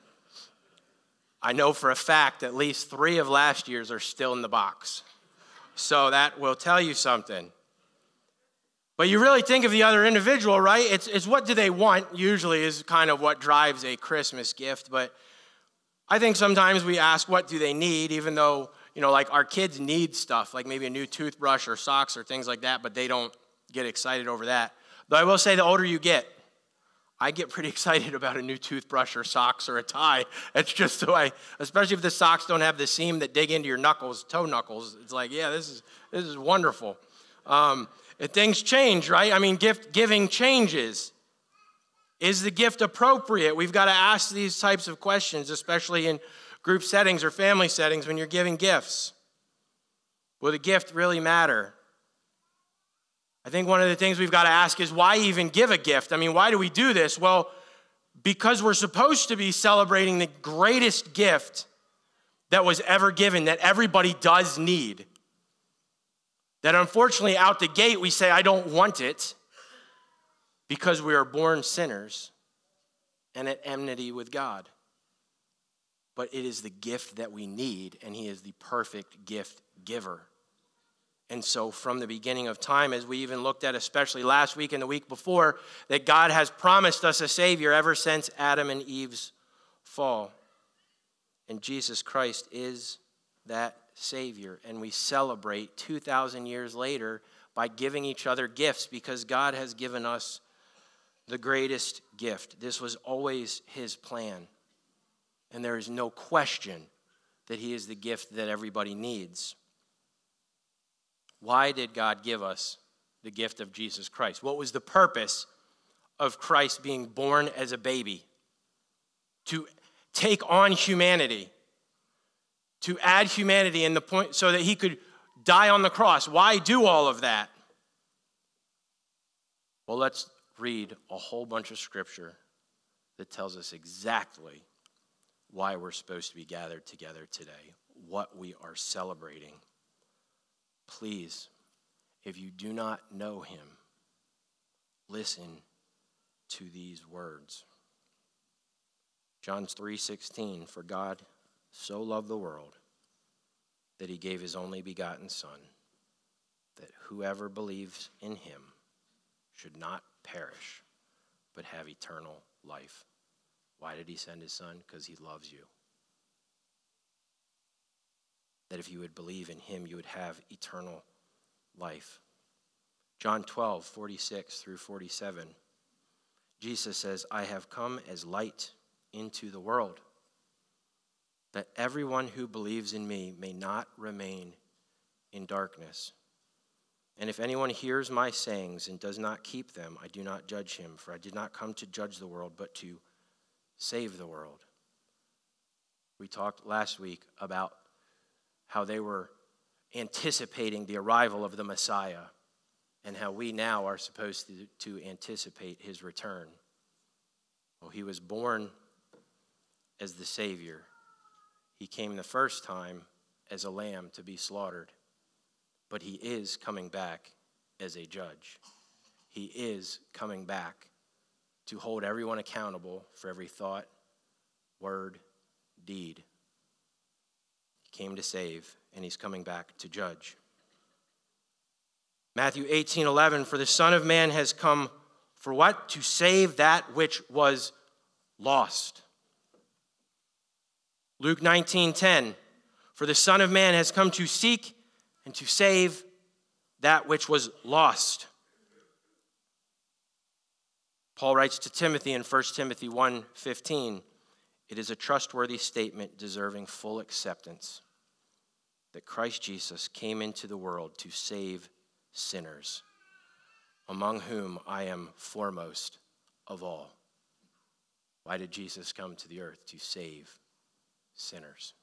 I know for a fact at least three of last year's are still in the box. So that will tell you something. But you really think of the other individual, right? It's, it's what do they want usually is kind of what drives a Christmas gift. But I think sometimes we ask what do they need, even though, you know, like our kids need stuff, like maybe a new toothbrush or socks or things like that, but they don't get excited over that. Though I will say the older you get, I get pretty excited about a new toothbrush or socks or a tie. It's just the way, especially if the socks don't have the seam that dig into your knuckles, toe knuckles. It's like, yeah, this is this is wonderful. Um, and things change, right? I mean, gift giving changes. Is the gift appropriate? We've got to ask these types of questions, especially in group settings or family settings when you're giving gifts. Will the gift really matter? I think one of the things we've got to ask is why even give a gift? I mean, why do we do this? Well, because we're supposed to be celebrating the greatest gift that was ever given, that everybody does need. That unfortunately out the gate we say, I don't want it, because we are born sinners and at enmity with God. But it is the gift that we need, and he is the perfect gift giver. And so from the beginning of time, as we even looked at, especially last week and the week before, that God has promised us a Savior ever since Adam and Eve's fall. And Jesus Christ is that Savior. And we celebrate two thousand years later by giving each other gifts because God has given us the greatest gift. This was always his plan. And there is no question that he is the gift that everybody needs. Why did God give us the gift of Jesus Christ? What was the purpose of Christ being born as a baby? To take on humanity, to add humanity in the point so that he could die on the cross. Why do all of that? Well, let's read a whole bunch of scripture that tells us exactly why we're supposed to be gathered together today, what we are celebrating. Please, if you do not know him, listen to these words. John three sixteen, for God so loved the world that he gave his only begotten Son, that whoever believes in him should not perish, but have eternal life. Why did he send his Son? Because he loves you. That if you would believe in him, you would have eternal life. John twelve, forty-six through forty-seven. Jesus says, I have come as light into the world, that everyone who believes in me may not remain in darkness. And if anyone hears my sayings and does not keep them, I do not judge him, for I did not come to judge the world, but to save the world. We talked last week about how they were anticipating the arrival of the Messiah and how we now are supposed to, to anticipate his return. Well, he was born as the Savior. He came the first time as a lamb to be slaughtered, but he is coming back as a judge. He is coming back to hold everyone accountable for every thought, word, deed. Came to save, and he's coming back to judge. Matthew eighteen eleven, for the Son of Man has come For what? To save that which was lost. Luke nineteen ten. For the Son of Man has come to seek and to save that which was lost. Paul writes to Timothy in First Timothy one fifteen, it is a trustworthy statement deserving full acceptance that Christ Jesus came into the world to save sinners, among whom I am foremost of all. Why did Jesus come to the earth? To save sinners.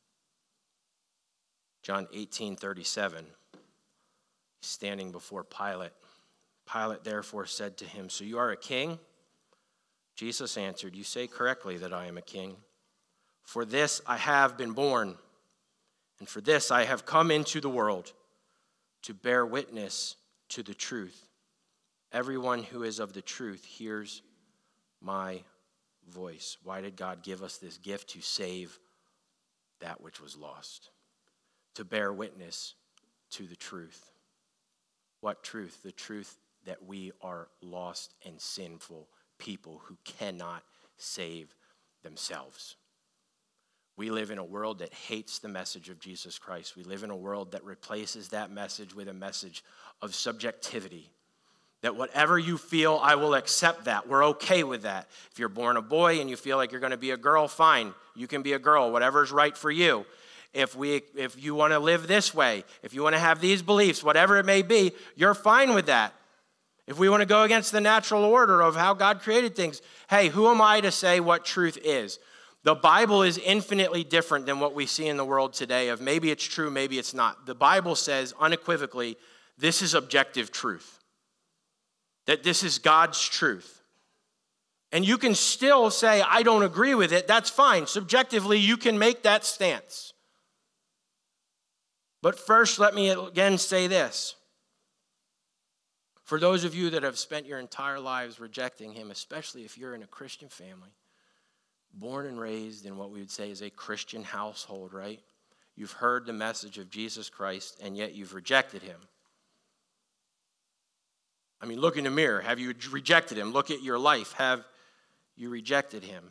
John eighteen thirty-seven, standing before Pilate. Pilate therefore said to him, so you are a king? Jesus answered, you say correctly that I am a king. For this I have been born, and for this I have come into the world, to bear witness to the truth. Everyone who is of the truth hears my voice. Why did God give us this gift? To save that which was lost, to bear witness to the truth. What truth? The truth that we are lost and sinful people who cannot save themselves. We live in a world that hates the message of Jesus Christ. We live in a world that replaces that message with a message of subjectivity. That whatever you feel, I will accept that. We're okay with that. If you're born a boy and you feel like you're going to be a girl, fine. You can be a girl, whatever's right for you. If we, if you want to live this way, if you want to have these beliefs, whatever it may be, you're fine with that. If we want to go against the natural order of how God created things, hey, who am I to say what truth is? The Bible is infinitely different than what we see in the world today of maybe it's true, maybe it's not. The Bible says unequivocally, this is objective truth. That this is God's truth. And you can still say, I don't agree with it. That's fine. Subjectively, you can make that stance. But first, let me again say this. For those of you that have spent your entire lives rejecting him, especially if you're in a Christian family, born and raised in what we would say is a Christian household, right? You've heard the message of Jesus Christ, and yet you've rejected him. I mean, look in the mirror. Have you rejected him? Look at your life. Have you rejected him?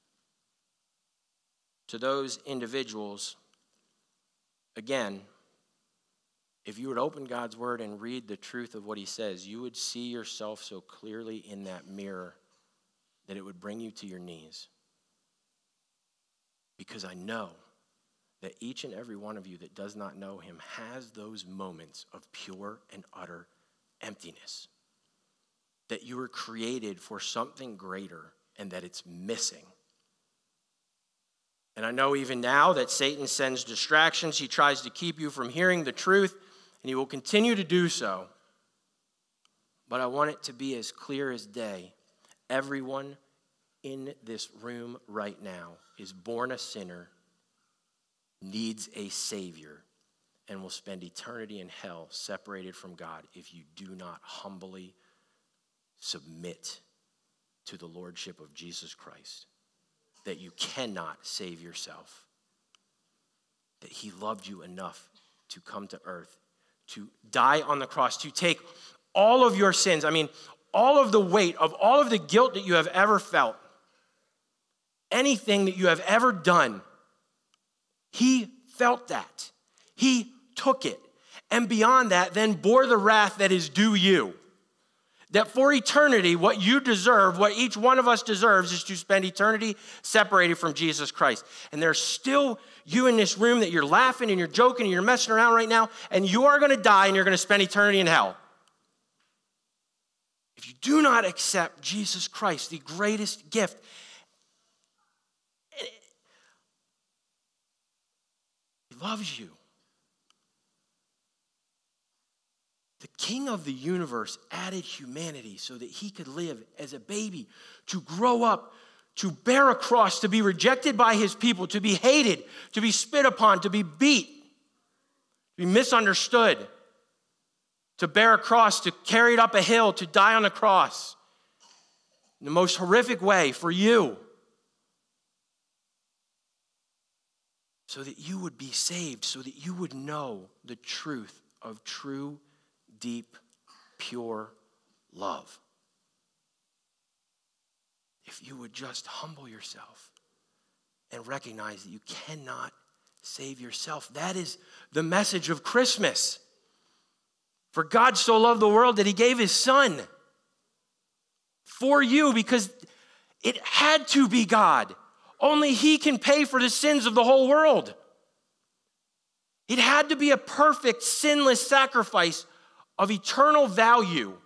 To those individuals, again, if you would open God's word and read the truth of what he says, you would see yourself so clearly in that mirror that it would bring you to your knees. Because I know that each and every one of you that does not know him has those moments of pure and utter emptiness. That you were created for something greater and that it's missing. And I know even now that Satan sends distractions. He tries to keep you from hearing the truth, and he will continue to do so. But I want it to be as clear as day. Everyone in this room right now is born a sinner, needs a Savior, and will spend eternity in hell separated from God if you do not humbly submit to the lordship of Jesus Christ. That you cannot save yourself. That he loved you enough to come to earth, to die on the cross, to take all of your sins, I mean, all of the weight of all of the guilt that you have ever felt, anything that you have ever done, he felt that. He took it. And beyond that, then bore the wrath that is due you. That for eternity, what you deserve, what each one of us deserves, is to spend eternity separated from Jesus Christ. And there's still you in this room that you're laughing and you're joking and you're messing around right now, and you are going to die and you're going to spend eternity in hell. If you do not accept Jesus Christ, the greatest gift, he loves you. The King of the universe added humanity so that he could live as a baby, to grow up, to bear a cross, to be rejected by his people, to be hated, to be spit upon, to be beat, to be misunderstood, to bear a cross, to carry it up a hill, to die on the cross in the most horrific way for you, so that you would be saved, so that you would know the truth of true, deep, pure love. if you would just humble yourself and recognize that you cannot save yourself. That is the message of Christmas. For God so loved the world that he gave his son for you, because it had to be God. Only he can pay for the sins of the whole world. It had to be a perfect, sinless sacrifice of eternal value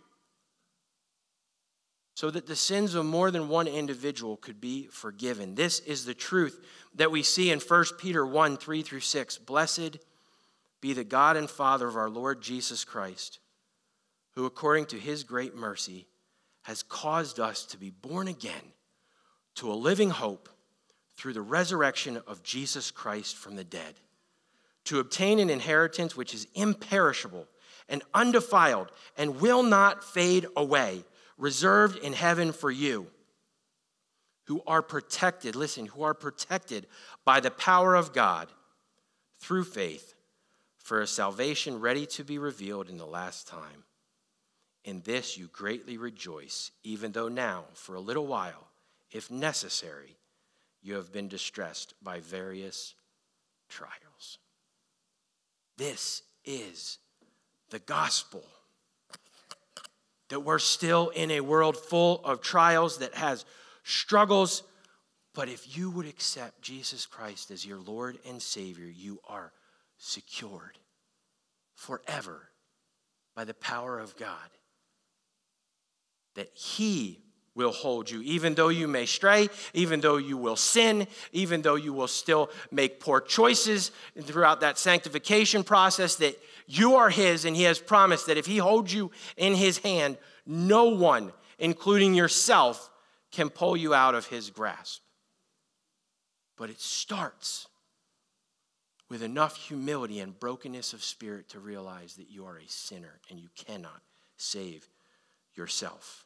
so that the sins of more than one individual could be forgiven. This is the truth that we see in First Peter one, three through six. Blessed be the God and Father of our Lord Jesus Christ, who according to his great mercy has caused us to be born again to a living hope through the resurrection of Jesus Christ from the dead, to obtain an inheritance which is imperishable and undefiled and will not fade away, reserved in heaven for you, who are protected, listen, who are protected by the power of God through faith for a salvation ready to be revealed in the last time. In this you greatly rejoice, even though now, for a little while, if necessary, you have been distressed by various trials. This is the gospel. That we're still in a world full of trials that has struggles, but if you would accept Jesus Christ as your Lord and Savior, you are secured forever by the power of God. That he will hold you, even though you may stray, even though you will sin, even though you will still make poor choices throughout that sanctification process, that you are his, and he has promised that if he holds you in his hand, no one, including yourself, can pull you out of his grasp. But it starts with enough humility and brokenness of spirit to realize that you are a sinner and you cannot save yourself.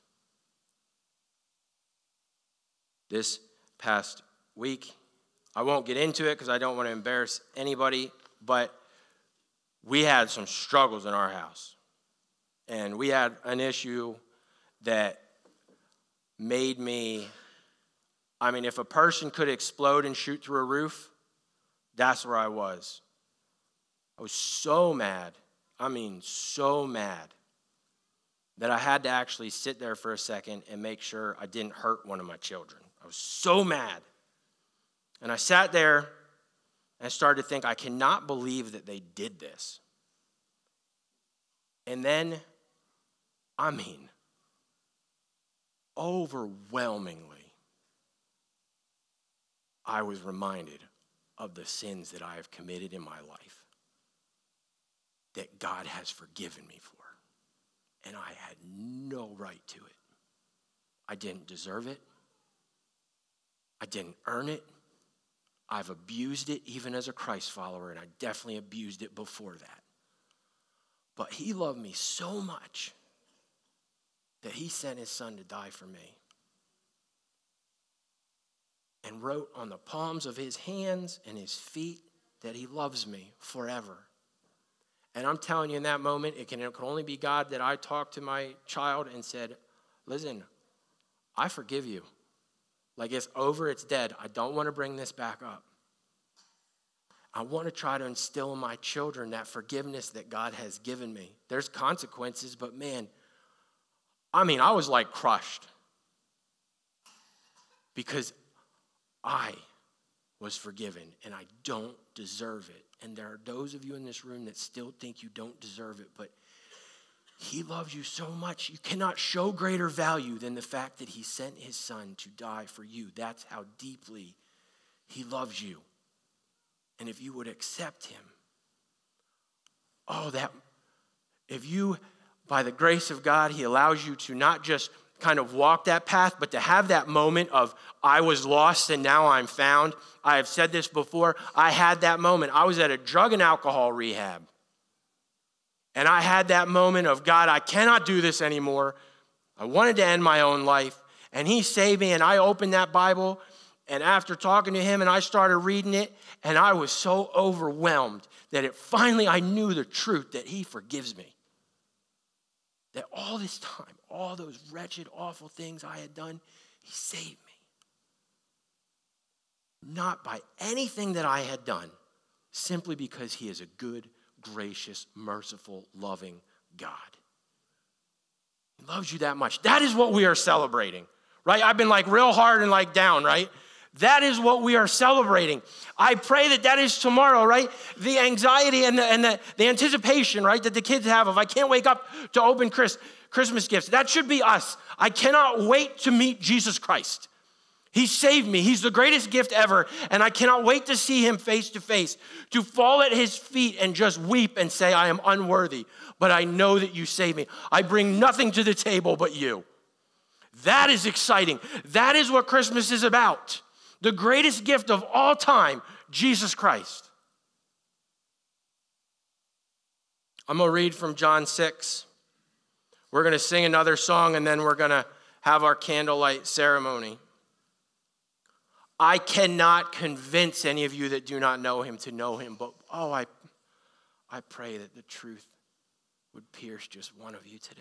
This past week, I won't get into it because I don't want to embarrass anybody, but we had some struggles in our house. And we had an issue that made me, I mean, if a person could explode and shoot through a roof, that's where I was. I was so mad, I mean, so mad, that I had to actually sit there for a second and make sure I didn't hurt one of my children. I was so mad. And I sat there and started to think, I cannot believe that they did this. And then, I mean, overwhelmingly, I was reminded of the sins that I have committed in my life that God has forgiven me for. And I had no right to it. I didn't deserve it. I didn't earn it. I've abused it even as a Christ follower, and I definitely abused it before that. But he loved me so much that he sent his son to die for me. And wrote on the palms of his hands and his feet that he loves me forever. And I'm telling you, in that moment, it can, it can only be God that I talked to my child and said, listen, I forgive you. Like, it's over, it's dead. I don't want to bring this back up. I want to try to instill in my children that forgiveness that God has given me. There's consequences, but man, I mean, I was like crushed. Because I was forgiven, and I don't deserve it. And there are those of you in this room that still think you don't deserve it, but he loves you so much. You cannot show greater value than the fact that he sent his son to die for you. That's how deeply he loves you. And if you would accept him, oh, that, if you, by the grace of God, he allows you to not just kind of walk that path, but to have that moment of, I was lost and now I'm found. I have said this before. I had that moment. I was at a drug and alcohol rehab. And I had that moment of, God, I cannot do this anymore. I wanted to end my own life. And he saved me, and I opened that Bible, and after talking to him, and I started reading it, and I was so overwhelmed that it finally, I knew the truth that he forgives me. That all this time, all those wretched, awful things I had done, He saved me. Not by anything that I had done, simply because he is a good, gracious, merciful, loving God. He loves you that much. That is what we are celebrating, right? I've been like real hard and like down, right? That is what we are celebrating. I pray that that is tomorrow, right? The anxiety and the, and the, the anticipation, right, that the kids have of, I can't wake up to open Chris, Christmas gifts. That should be us. I cannot wait to meet Jesus Christ. He saved me. He's the greatest gift ever, and I cannot wait to see him face to face, to fall at his feet and just weep and say, I am unworthy, but I know that you saved me. I bring nothing to the table but you. That is exciting. That is what Christmas is about. The greatest gift of all time, Jesus Christ. I'm going to read from John six. We're going to sing another song, and then we're going to have our candlelight ceremony. I cannot convince any of you that do not know him to know him, but oh, I, I pray that the truth would pierce just one of you today.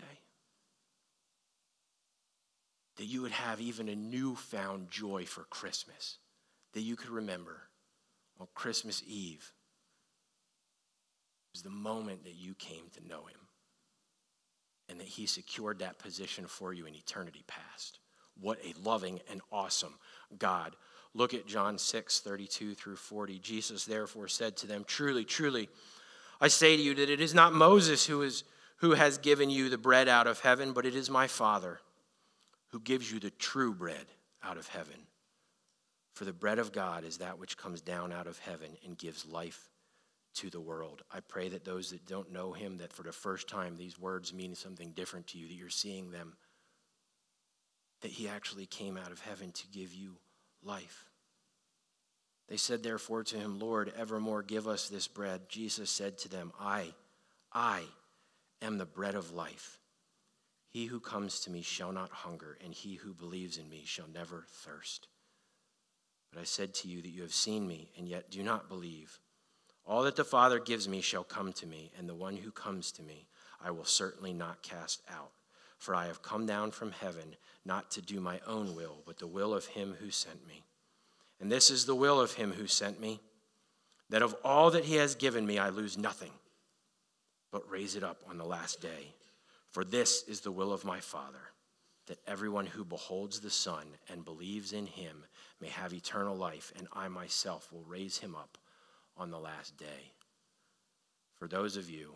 That you would have even a newfound joy for Christmas, that you could remember on Christmas Eve was the moment that you came to know him, and that he secured that position for you in eternity past. What a loving and awesome God. Look at John six, thirty-two through forty. Jesus therefore said to them, truly, truly, I say to you that it is not Moses who is who has given you the bread out of heaven, but it is my Father who gives you the true bread out of heaven. For the bread of God is that which comes down out of heaven and gives life to the world. I pray that those that don't know him, that for the first time these words mean something different to you, that you're seeing them, that he actually came out of heaven to give you life. They said therefore to him, Lord, evermore give us this bread. Jesus said to them, I, I am the bread of life. He who comes to me shall not hunger, and he who believes in me shall never thirst. But I said to you that you have seen me, and yet do not believe. All that the Father gives me shall come to me, and the one who comes to me I will certainly not cast out. For I have come down from heaven not to do my own will, but the will of him who sent me. And this is the will of him who sent me, that of all that he has given me I lose nothing, but raise it up on the last day. For this is the will of my Father, that everyone who beholds the Son and believes in him may have eternal life, and I myself will raise him up on the last day. For those of you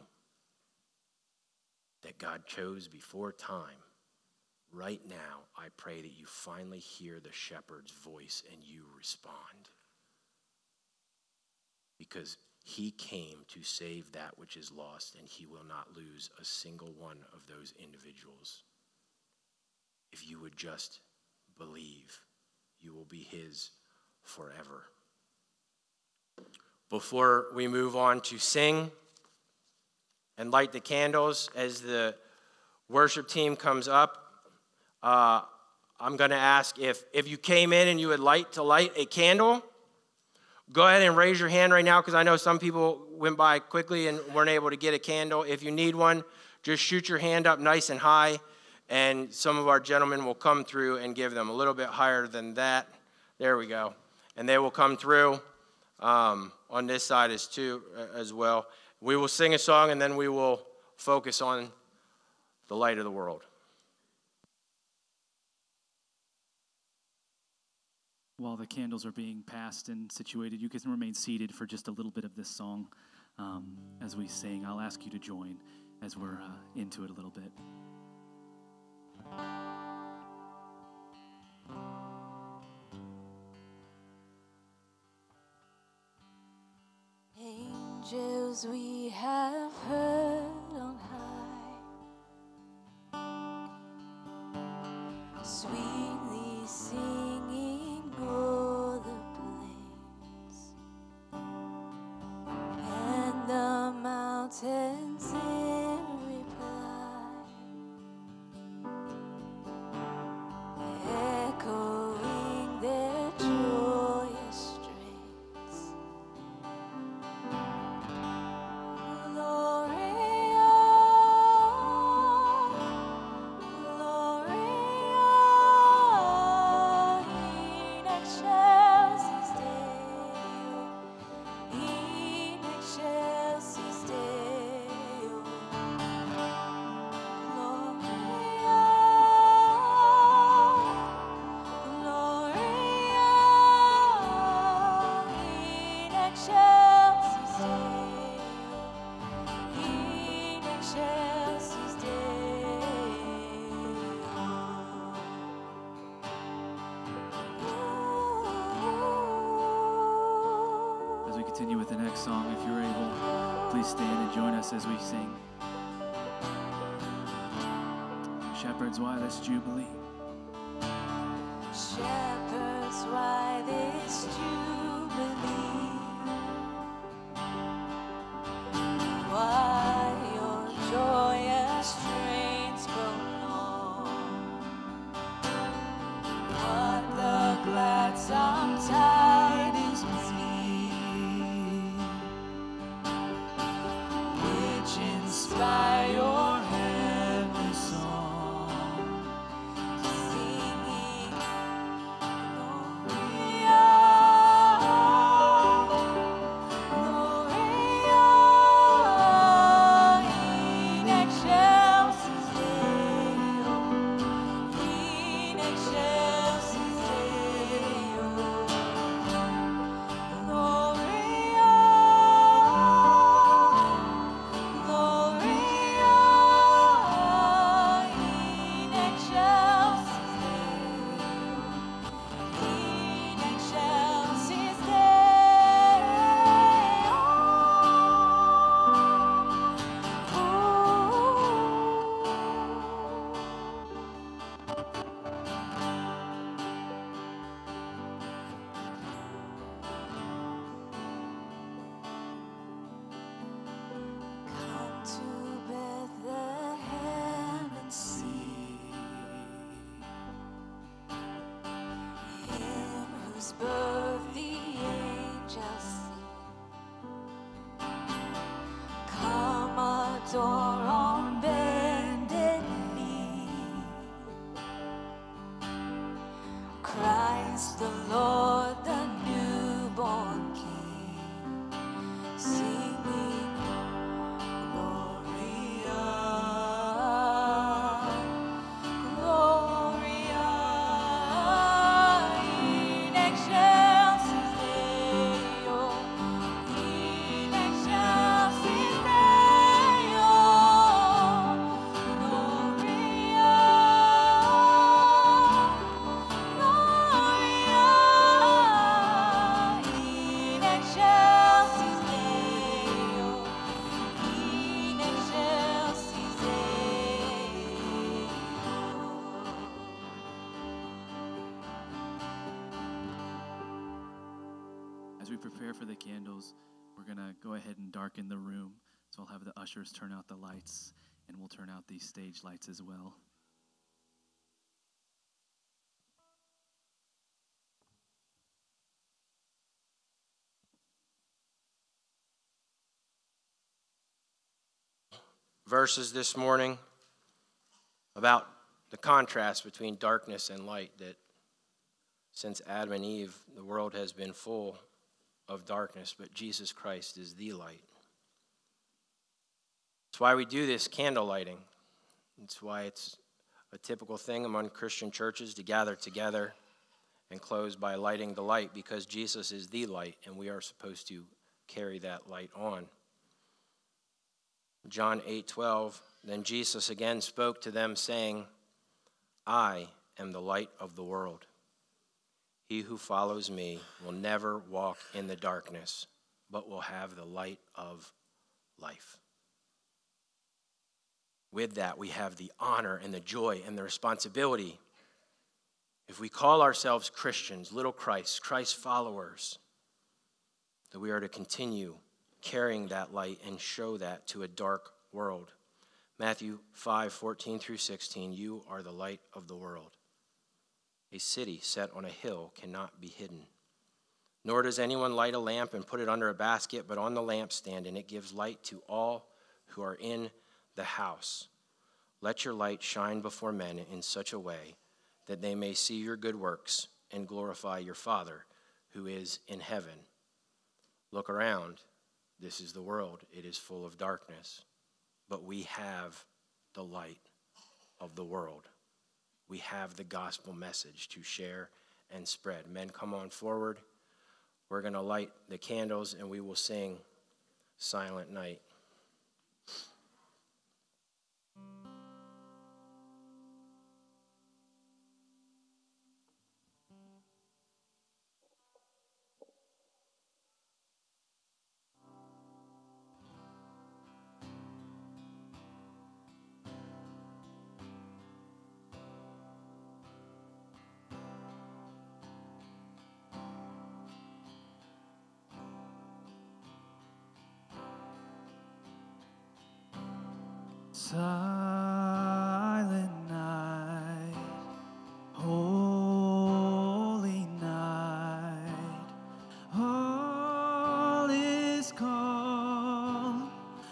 that God chose before time, right now, I pray that you finally hear the shepherd's voice and you respond. Because he came to save that which is lost, and he will not lose a single one of those individuals. If you would just believe, you will be his forever. Before we move on to sing and light the candles, as the worship team comes up, uh, I'm going to ask if, if you came in and you would like to light a candle, go ahead and raise your hand right now, because I know some people went by quickly and weren't able to get a candle. If you need one, just shoot your hand up nice and high, and some of our gentlemen will come through and give them a little bit higher than that. There we go. And they will come through um, on this side as, too, uh, as well. We will sing a song, and then we will focus on the light of the world. While the candles are being passed and situated, you can remain seated for just a little bit of this song um, as we sing. I'll ask you to join as we're uh, into it a little bit. Angels we have heard on high, sweetly singing o'er the plains, and the mountains in reply, echoing their joyous strains. Glory song, if you're able, please stand and join us as we sing. Shepherds, why this jubilee? Shepherds, why this jubilee? Why your joyous strains prolong? What the gladsome tidings mean, which inspire your heavenly song, singing Gloria, Gloria in excelsis Deo, in excelsis Deo, Gloria, Gloria in excelsis Deo, in excelsis Come to Bethlehem and see Him whose birth the angels sing. Come adore on bended knee Christ the Lord, the newborn King, singing Gloria, Gloria in excelsis Deo, in excelsis Deo, Gloria, Gloria in excelsis Deo, in excelsis Deo. As we prepare for the candles, we're going to go ahead and darken the room. So I'll have the ushers turn out the lights, and we'll turn out these stage lights as well. Verses this morning about the contrast between darkness and light, that since Adam and Eve, the world has been full of darkness, but Jesus Christ is the light. It's why we do this candle lighting. It's why it's a typical thing among Christian churches to gather together and close by lighting the light, because Jesus is the light, and we are supposed to carry that light on. John eight twelve, then Jesus again spoke to them, saying, I am the light of the world. He who follows me will never walk in the darkness, but will have the light of life. With that, we have the honor and the joy and the responsibility. If we call ourselves Christians, little Christ, Christ followers, that we are to continue carrying that light and show that to a dark world. Matthew five fourteen through sixteen, you are the light of the world. A city set on a hill cannot be hidden. Nor does anyone light a lamp and put it under a basket, but on the lampstand, and it gives light to all who are in the house. Let your light shine before men in such a way that they may see your good works and glorify your Father who is in heaven. Look around. This is the world. It is full of darkness. But we have the light of the world. We have the gospel message to share and spread. Men, come on forward. We're going to light the candles, and we will sing Silent Night. Silent night, holy night, all is calm,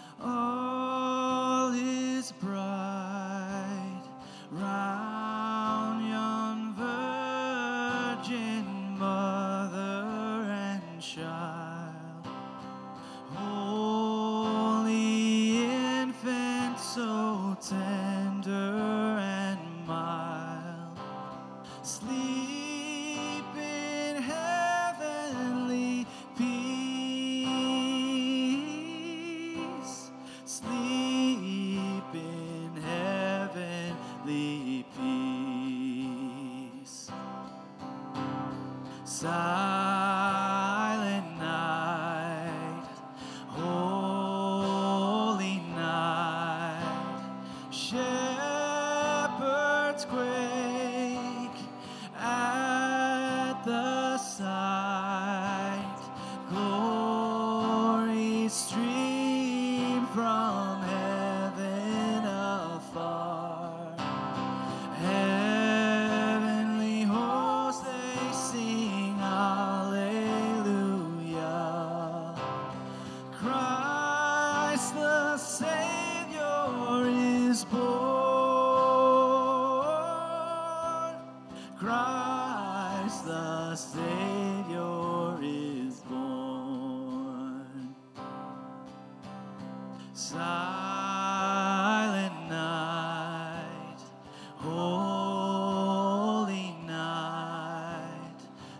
all is bright, round yon virgin mother and child, holy infant, so tender and mild, sleep in heavenly peace, sleep in heavenly peace. Silent night, holy night, shepherds quake at the sight, glory stream from heaven afar, heavenly hosts they sing hallelujah. Christ the Savior is born. Christ the Savior is born. Silent night, holy night,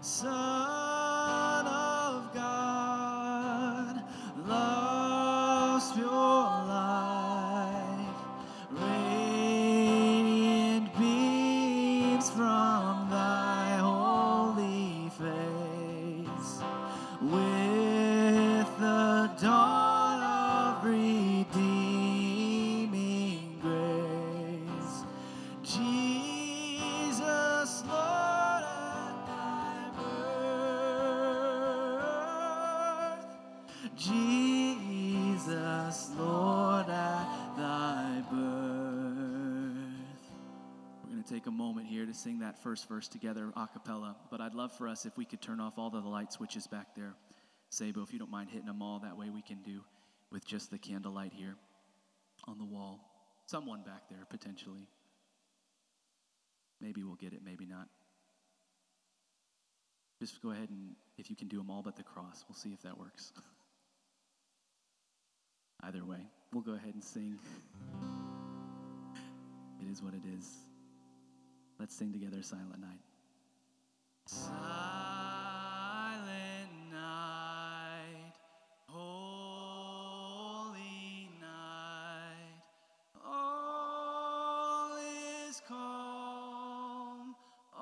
Son of God, love's pure light, radiant beams from thy holy face, with the dawn of redeeming grace. Jesus, Lord, at thy birth, Jesus, Lord, at thy birth. We're going to take a moment here to sing that first verse together a cappella, but I'd love for us if we could turn off all the light switches back there. Sabo, if you don't mind hitting them all, that way we can do with just the candlelight here on the wall. Someone back there, potentially. Maybe we'll get it, maybe not. Just go ahead and, if you can do them all but the cross, we'll see if that works. Either way, we'll go ahead and sing. It is what it is. Let's sing together Silent Night. Silent night, holy night, all is calm,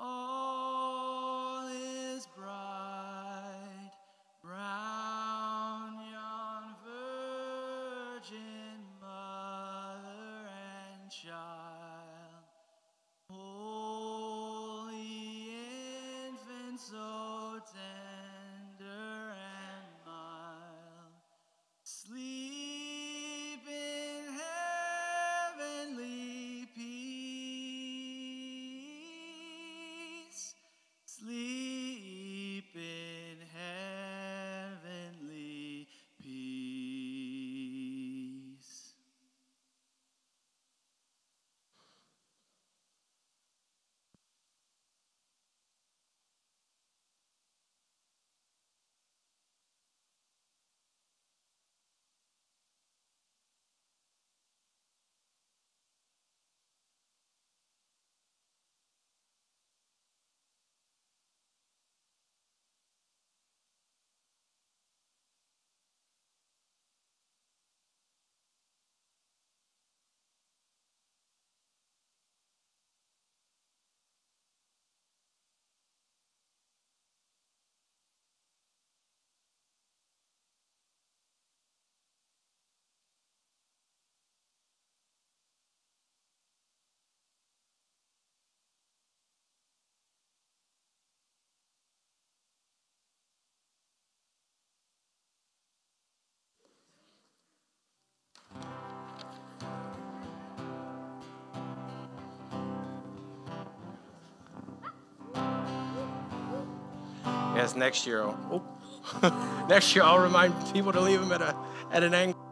all is bright, round yon virgin mother and child, holy infant, so tender and mild, sleep in heavenly peace, sleep in heavenly peace. Yes, next year. I'll, oh. Next year I'll remind people to leave them at a at an angle.